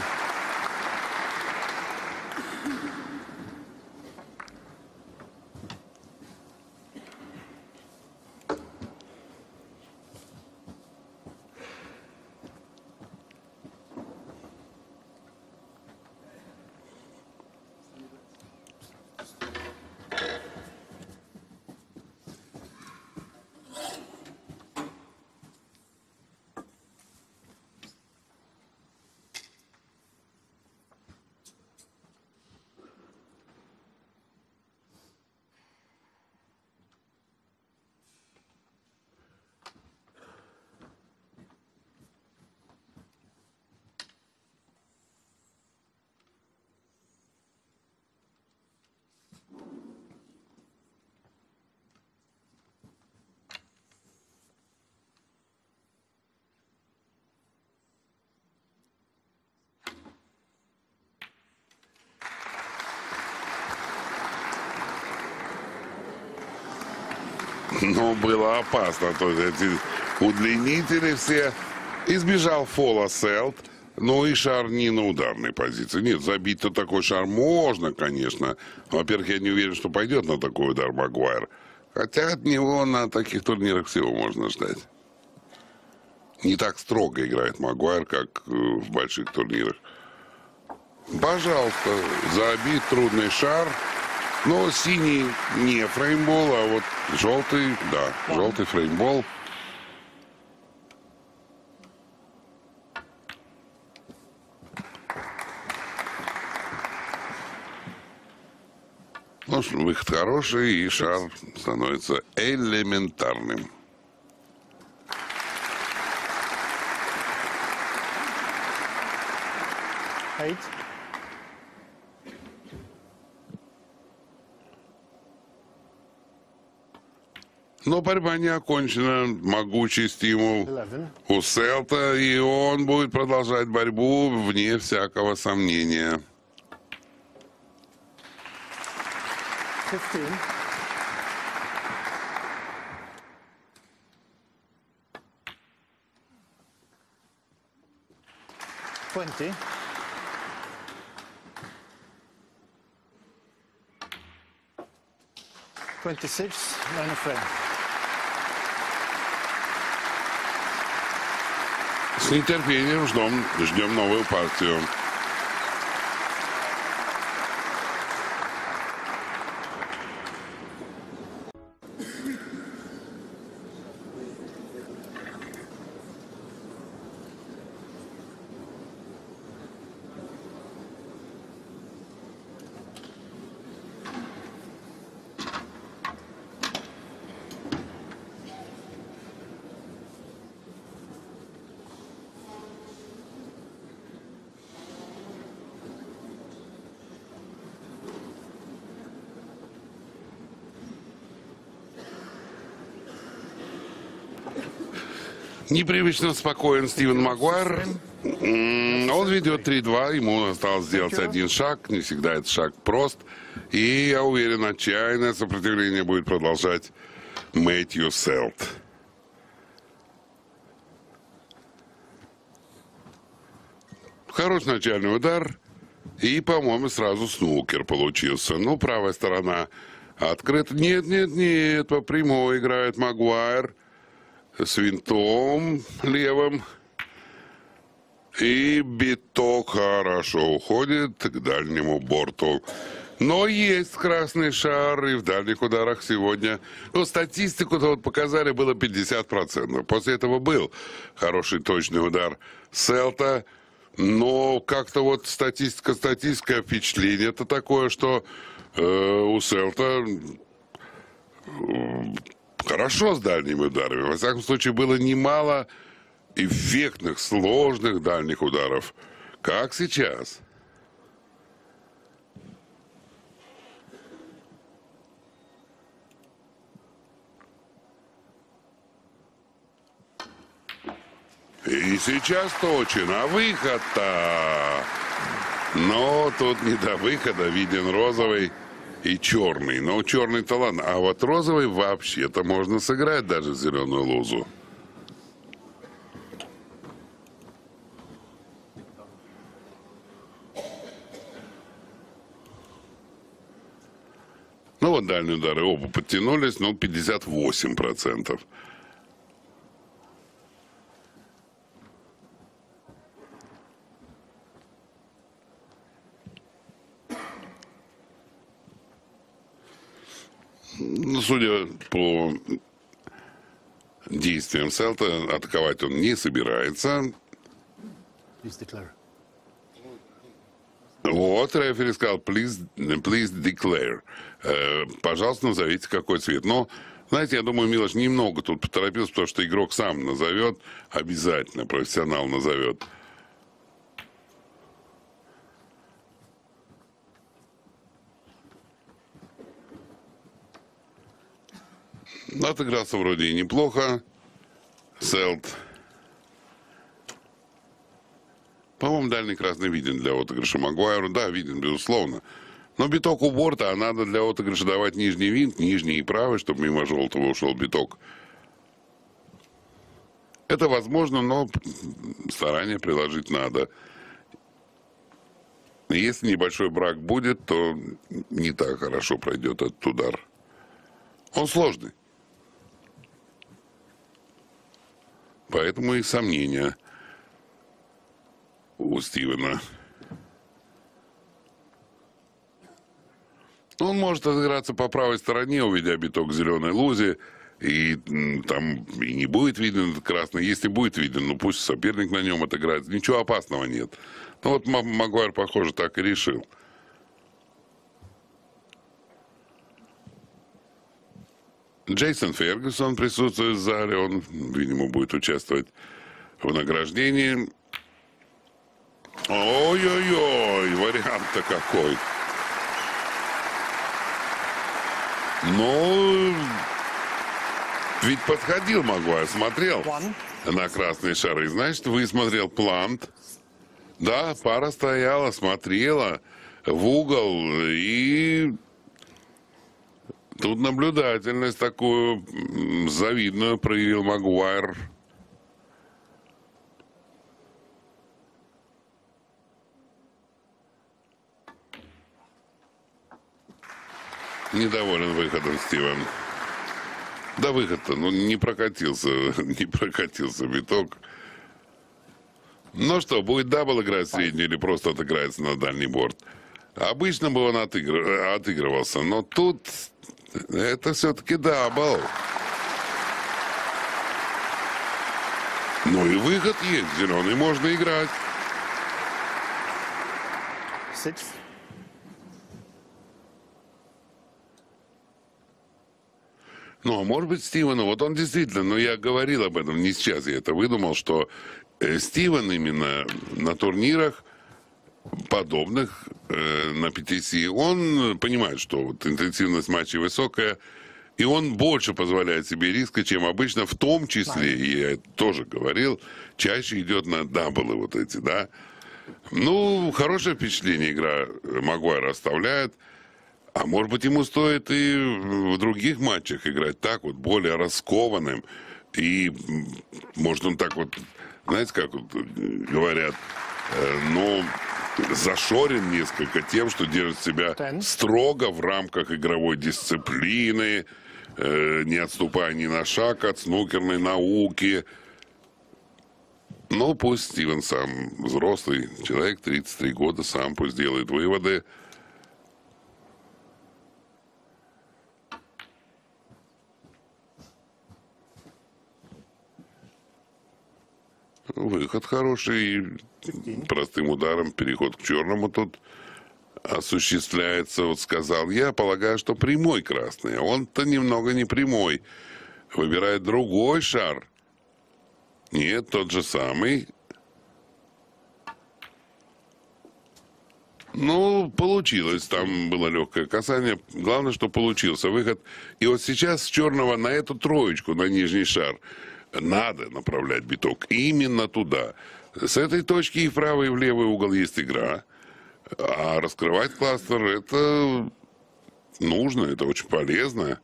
Но было опасно. То есть эти удлинители все. Избежал фола Селт. Ну и шар не на ударной позиции. Нет, забить-то такой шар можно, конечно. Во-первых, я не уверен, что пойдет на такой удар Магуайр. Хотя от него на таких турнирах всего можно ждать. Не так строго играет Магуайр, как в больших турнирах. Пожалуйста, забить трудный шар. Но синий не фреймбол, а вот желтый, да, желтый фреймбол. Ну, выход хороший, и шар становится элементарным. Eight. Но борьба не окончена. Могучий стимул 11. у Селта, и он будет продолжать борьбу вне всякого сомнения. 15. $20. 26. Minor frame. С нетерпением ждем новую партию. Непривычно спокоен Стивен Магуайр. Он ведет 3-2, ему осталось сделать один шаг. Не всегда этот шаг прост. И я уверен, отчаянное сопротивление будет продолжать Мэтью Селт. Хороший начальный удар. И, по-моему, сразу снукер получился. Ну, правая сторона открыта. Нет. По прямой играет Магуайр. С винтом левым. И биток хорошо уходит к дальнему борту. Но есть красный шар, и в дальних ударах сегодня... Ну, статистику-то вот показали, было 50%. После этого был хороший точный удар Селта. Но как-то вот статистика, впечатление-то такое, что у Селта хорошо с дальними ударами. Во всяком случае, было немало эффектных, сложных дальних ударов, как сейчас. И сейчас точен, а выход-то... Но тут не до выхода, виден розовый и черный. Но черный-то ладно, а вот розовый вообще-то можно сыграть даже в зеленую лузу. Ну вот дальние удары оба подтянулись, но 58%. Ну, судя по действиям Селта, атаковать он не собирается. Вот, рефери сказал, please declare. Пожалуйста, назовите, какой цвет. Но, знаете, я думаю, Милош немного тут поторопился, потому что игрок сам назовет, обязательно профессионал назовет. Отыгрался вроде и неплохо. Селт. По-моему, дальний красный виден для отыгрыша Магуайру. Да, виден, безусловно. Но биток у борта, а надо для отыгрыша давать нижний винт, нижний и правый, чтобы мимо желтого ушел биток. Это возможно, но старания приложить надо. Если небольшой брак будет, то не так хорошо пройдет этот удар. Он сложный. Поэтому и сомнения у Стивена. Он может отыграться по правой стороне, уведя биток к зеленой лузе, и там и не будет виден этот красный. Если будет виден, ну пусть соперник на нем отыграет. Ничего опасного нет. Ну вот Магуайр, похоже, так и решил. Джейсон Фергюсон присутствует в зале. Он, видимо, будет участвовать в награждении. Ой-ой-ой, вариант-то какой. Ну, ведь подходил Магуайр, смотрел на красные шары. Значит, высмотрел плант. Да, пара стояла, смотрела в угол. И тут наблюдательность такую завидную проявил Магуайр. Недоволен выходом Стивен. Да выход-то, ну не прокатился биток. Ну что, будет дабл играть в среднюю или просто отыграется на дальний борт? Обычно бы он отыгрывался, но тут это все-таки дабл. Ну и выход есть, зеленый можно играть. Ну, а может быть, Стивену, вот он действительно, ну, я говорил об этом, не сейчас я это выдумал, что Стивен именно на турнирах подобных на PTC, он понимает, что вот интенсивность матчей высокая, И он больше позволяет себе риска, чем обычно, в том числе, и я это тоже говорил, чаще идет на даблы вот эти, да. Ну, хорошее впечатление игра Магуайра оставляет. А может быть, ему стоит и в других матчах играть так вот, более раскованным. И, может, он так вот, знаете, как вот говорят, ну, зашорен несколько тем, что держит себя строго в рамках игровой дисциплины, не отступая ни на шаг от снукерной науки. Ну, пусть Стивен сам взрослый человек, 33 года, сам пусть делает выводы. Выход хороший. Простым ударом переход к черному тут осуществляется. Вот сказал я, полагаю, что прямой красный. Он-то немного не прямой. Выбирает другой шар. Нет, тот же самый. Ну, получилось. Там было легкое касание. Главное, что получился выход. И вот сейчас с черного на эту троечку, на нижний шар, надо направлять биток именно туда. С этой точки и в правый, и в левый угол есть игра. А раскрывать кластер — это нужно, это очень полезно.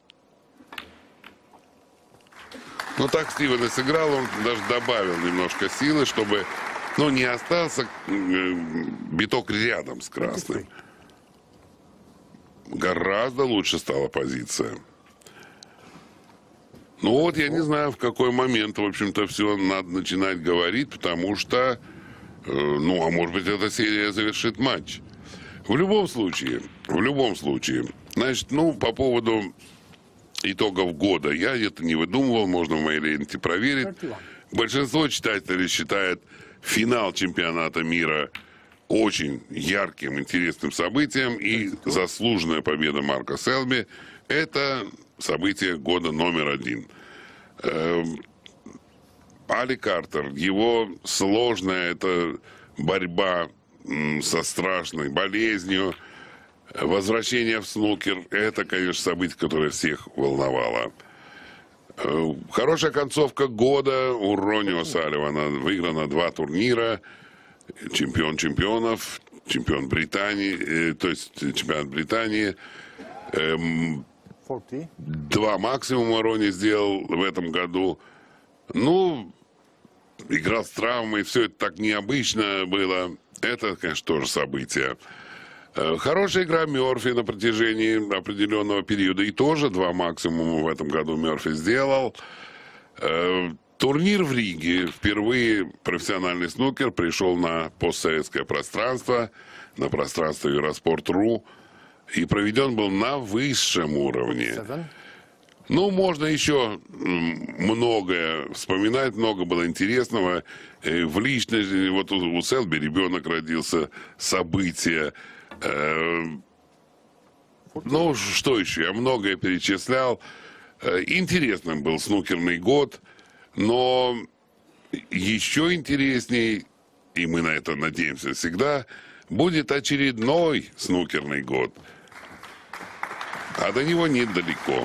Ну, так Стивен и сыграл, он даже добавил немножко силы, чтобы, ну, не остался биток рядом с красным. Гораздо лучше стала позиция. Ну вот, я не знаю, в какой момент, в общем-то, все надо начинать говорить, потому что, ну, а может быть, эта серия завершит матч. В любом случае, значит, ну, по поводу итогов года, я это не выдумывал, можно в моей ленте проверить. Большинство читателей считает финал чемпионата мира очень ярким, интересным событием, и заслуженная победа Марка Селби – это событие года номер 1. Али Картер, его сложная эта борьба со страшной болезнью, возвращение в снукер, это, конечно, событие, которое всех волновало. Хорошая концовка года у Ронни О'Салливана. Выиграно 2 турнира. Чемпион чемпионов, чемпион Британии, то есть чемпионат Британии. 2 максимума Ронни сделал в этом году. Ну, играл с травмой, все это так необычно было. Это, конечно, тоже событие. Хорошая игра Мерфи на протяжении определенного периода. И тоже 2 максимума в этом году Мерфи сделал. Турнир в Риге. Впервые профессиональный снукер пришел на постсоветское пространство, на пространство Евроспорт.ру. И проведен был на высшем уровне. Ну, можно еще многое вспоминать, много было интересного. В личной жизни, вот у Селби ребенок родился, события. Ну, что еще? Я многое перечислял. Интересным был снукерный год, но еще интересней, и мы на это надеемся всегда, будет очередной снукерный год. А до него недалеко.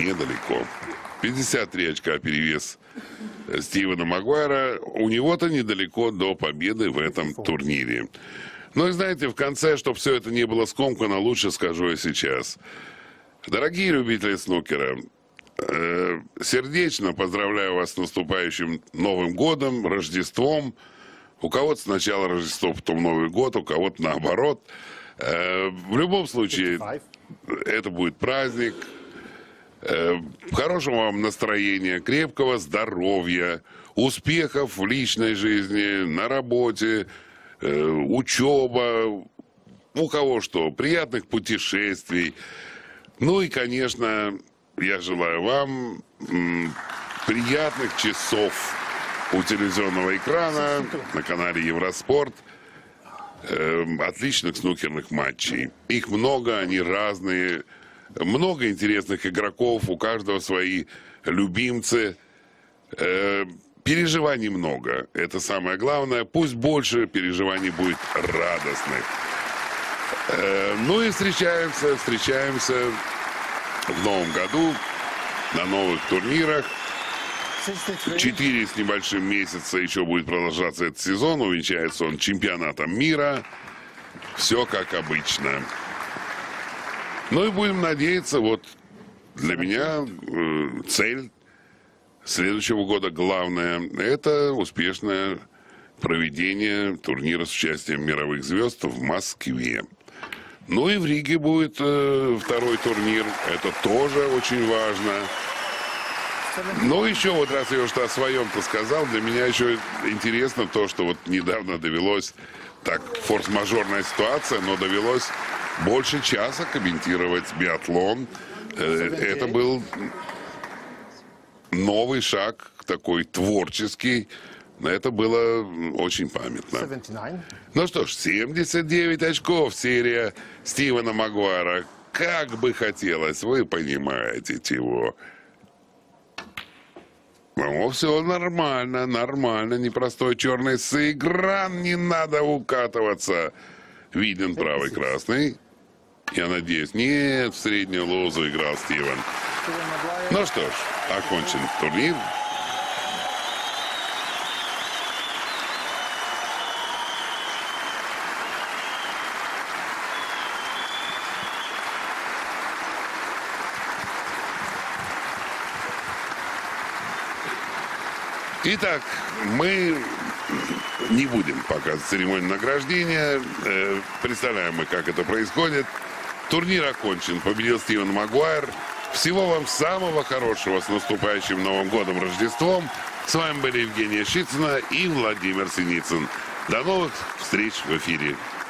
53 очка перевес Стивена Магуайра. У него-то недалеко до победы в этом турнире. Ну и знаете, в конце, чтобы все это не было скомкано, лучше скажу я сейчас. Дорогие любители снукера, сердечно поздравляю вас с наступающим Новым годом, Рождеством. У кого-то сначала Рождество, потом Новый год, у кого-то наоборот. В любом случае, это будет праздник. Хорошего вам настроения, крепкого здоровья, успехов в личной жизни, на работе, учеба, у кого что, приятных путешествий. Ну и, конечно, я желаю вам приятных часов у телевизионного экрана на канале Евроспорт. Отличных снукерных матчей. Их много, они разные. Много интересных игроков, у каждого свои любимцы. Переживаний много. Это самое главное. Пусть больше переживаний будет радостных. Ну и встречаемся в новом году. на новых турнирах. 63. 4 с небольшим месяца еще будет продолжаться этот сезон. Увенчается он чемпионатом мира. Все как обычно. Ну и будем надеяться, вот для меня цель следующего года главная – это успешное проведение турнира с участием мировых звезд в Москве. Ну и в Риге будет второй турнир. Это тоже очень важно. Ну, еще вот раз я уже о своем-то сказал, для меня еще интересно то, что вот недавно довелось, так, форс-мажорная ситуация, но довелось больше часа комментировать биатлон. Это был новый шаг, такой творческий. Это было очень памятно. 79. Ну что ж, 79 очков серия Стивена Магуайра. Как бы хотелось, вы понимаете чего. Ну, все нормально, нормально. Непростой черный сыгран, не надо укатываться. Виден правый красный. Я надеюсь, нет, в среднюю лозу играл Стивен. Steven Maguire. Ну что ж, окончен турнир. Итак, мы не будем показывать церемонию награждения. Представляем мы, как это происходит. Турнир окончен. Победил Стивен Магуайр. Всего вам самого хорошего с наступающим Новым годом, Рождеством. С вами были Евгения Щицына и Владимир Синицын. До новых встреч в эфире.